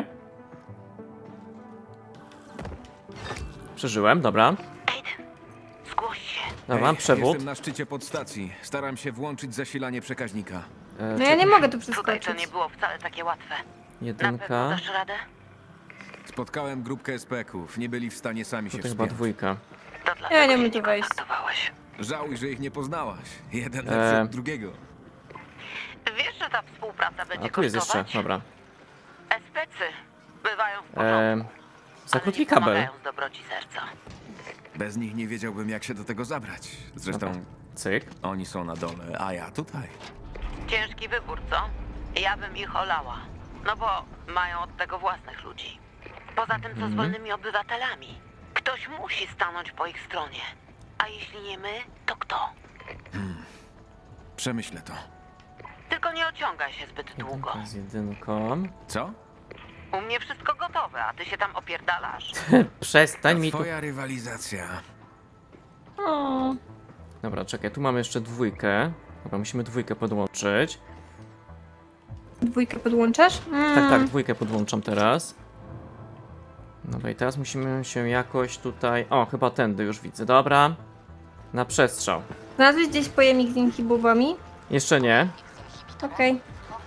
Przeżyłem, dobra. Zgłoś się. Dobra, Ej, przewód. Jestem na szczycie podstacji. Staram się włączyć zasilanie przekaźnika. E, No ja nie mogę tu Tutaj to przeskoczyć. nie było wcale takie łatwe. Na pewno Jedynka. dasz radę? Spotkałem grupkę S P ków. Nie byli w stanie sami się Tutaj chyba wspiąć. dwójka. To dlatego Ja nie się umiem tu wejść. kontaktowałeś. Żałuj, że ich nie poznałaś. Jeden E. lepszy od drugiego. Wiesz, że ta współpraca będzie A tu jest jeszcze, kosztować? dobra. Especy bywają w porządku, E, za krótki kabel. pomagają z dobroci serca. Bez nich nie wiedziałbym, jak się do tego zabrać. Zresztą Dobra. Cyk. oni są na dole, a ja tutaj. Ciężki wybór, co? Ja bym ich olała. No bo mają od tego własnych ludzi. Poza tym, co z Mhm. wolnymi obywatelami? Ktoś musi stanąć po ich stronie. A jeśli nie my, to kto? Przemyślę to. Tylko nie ociągaj się zbyt długo. Jedynka z jedynką. Co? U mnie wszystko gotowe, a ty się tam opierdalasz. Przestań mi tu... Twoja rywalizacja. O, Dobra, czekaj, tu mamy jeszcze dwójkę. Dobra, musimy dwójkę podłączyć. dwójkę podłączasz? Mm. Tak, tak, dwójkę podłączam teraz. Dobra, i teraz musimy się jakoś tutaj... O, chyba tędy już widzę, dobra. Na przestrzał. Znalazłeś gdzieś pojemnik z inhibubami? Jeszcze nie. Okej.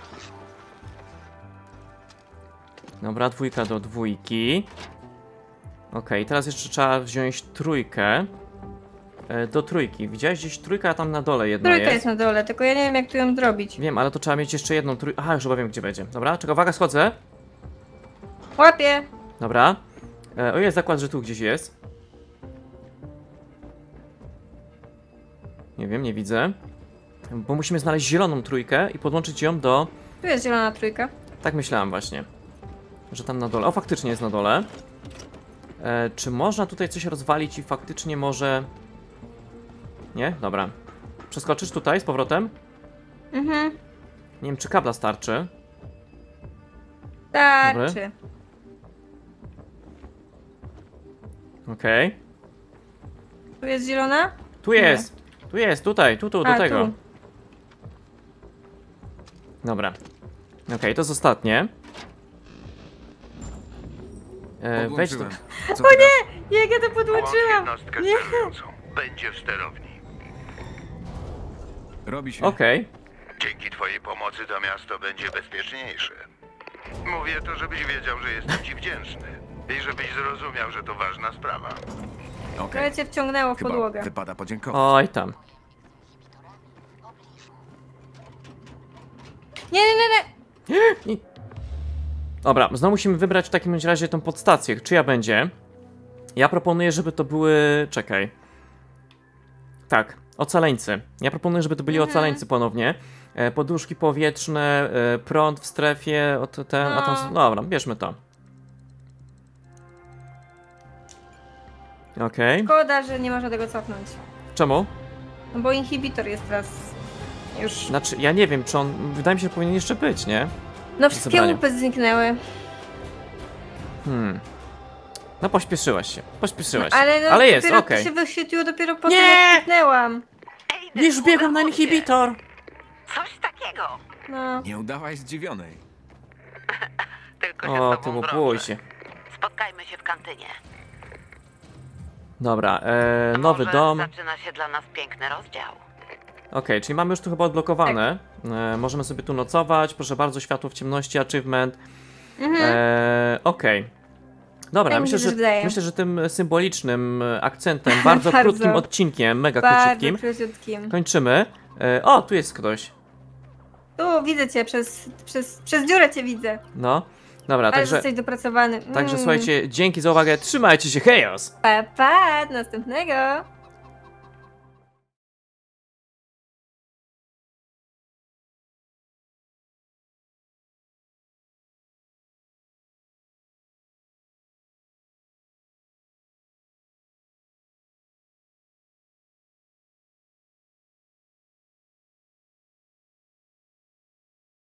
Dobra, dwójka do dwójki. Okej, teraz jeszcze trzeba wziąć trójkę. E, do trójki. Widziałeś gdzieś trójka, a tam na dole jedna Trójka jest. jest na dole, tylko ja nie wiem jak tu ją zrobić. Wiem, ale to trzeba mieć jeszcze jedną trójkę. Aha, już chyba wiem, gdzie będzie. Dobra, czekaj, uwaga, schodzę. Łapię! Dobra. E, o jest zakład, że tu gdzieś jest. Nie wiem, nie widzę. Bo musimy znaleźć zieloną trójkę i podłączyć ją do... Tu jest zielona trójka. Tak myślałem właśnie. Że tam na dole. O, faktycznie jest na dole. E, czy można tutaj coś rozwalić i faktycznie może... Nie? Dobra. Przeskoczysz tutaj z powrotem? Mhm. Nie wiem, czy kabla starczy. Starczy. Okej. Tu jest zielona? Tu jest! Tu jest, tutaj, tu, tu, do A, tego. tu. Dobra. Okej, to jest ostatnie. E, wejdź do... Podłączyłem. Co O teraz? nie! Jak ja to podłączyłam! Jednostkę Nie! sterującą. Będzie w sterowni. Robi się. Okej. Dzięki twojej pomocy to miasto będzie bezpieczniejsze. Mówię to, żebyś wiedział, że jestem ci wdzięczny. I żebyś zrozumiał, że to ważna sprawa. Okej. Trochę cię wciągnęło w Chyba podłogę. wypada podziękować. Oj tam. Nie, nie, nie, nie! I... Dobra, znowu musimy wybrać w takim razie tą podstację. Czyja będzie? Ja proponuję, żeby to były... Czekaj. Tak, ocaleńcy. Ja proponuję, żeby to byli Mhm. ocaleńcy ponownie. E, poduszki powietrzne, e, prąd w strefie, o, to- ten, a tam... No. Dobra, bierzmy to. Okej. Szkoda, że nie można tego cofnąć. Czemu? No bo inhibitor jest teraz już... Znaczy, ja nie wiem, czy on... Wydaje mi się, że powinien jeszcze być, nie? No wszystkie Zebranie. łupy zniknęły. Hmm. No pośpieszyłaś się, pośpieszyłaś się. Ale, no, Ale jest, dopiero okej. to się wyświetliło dopiero po tym, jak kliknęłam. Już biegam na inhibitor! Coś takiego. No. Nie udałaś zdziwionej. Tylko się O, z ty tobą bój drożę. się. Spotkajmy się w kantynie. Dobra, e, nowy Może dom. zaczyna się dla nas piękny rozdział. Okej, czyli mamy już tu chyba odblokowane. E, możemy sobie tu nocować. Proszę bardzo, światło w ciemności, achievement. Mhm. E, Okej. Dobra, Tak mi myślę, się że, też wydaje. myślę, że tym symbolicznym akcentem, bardzo, Bardzo. krótkim odcinkiem, mega Bardzo króciutkim, króciutkim. kończymy. E, o, tu jest ktoś. Tu widzę cię, przez, przez, przez dziurę cię widzę. No, dobra, Ale także, jesteś dopracowany. także Mm. słuchajcie, dzięki za uwagę, trzymajcie się, hejos! Pa, pa, do następnego.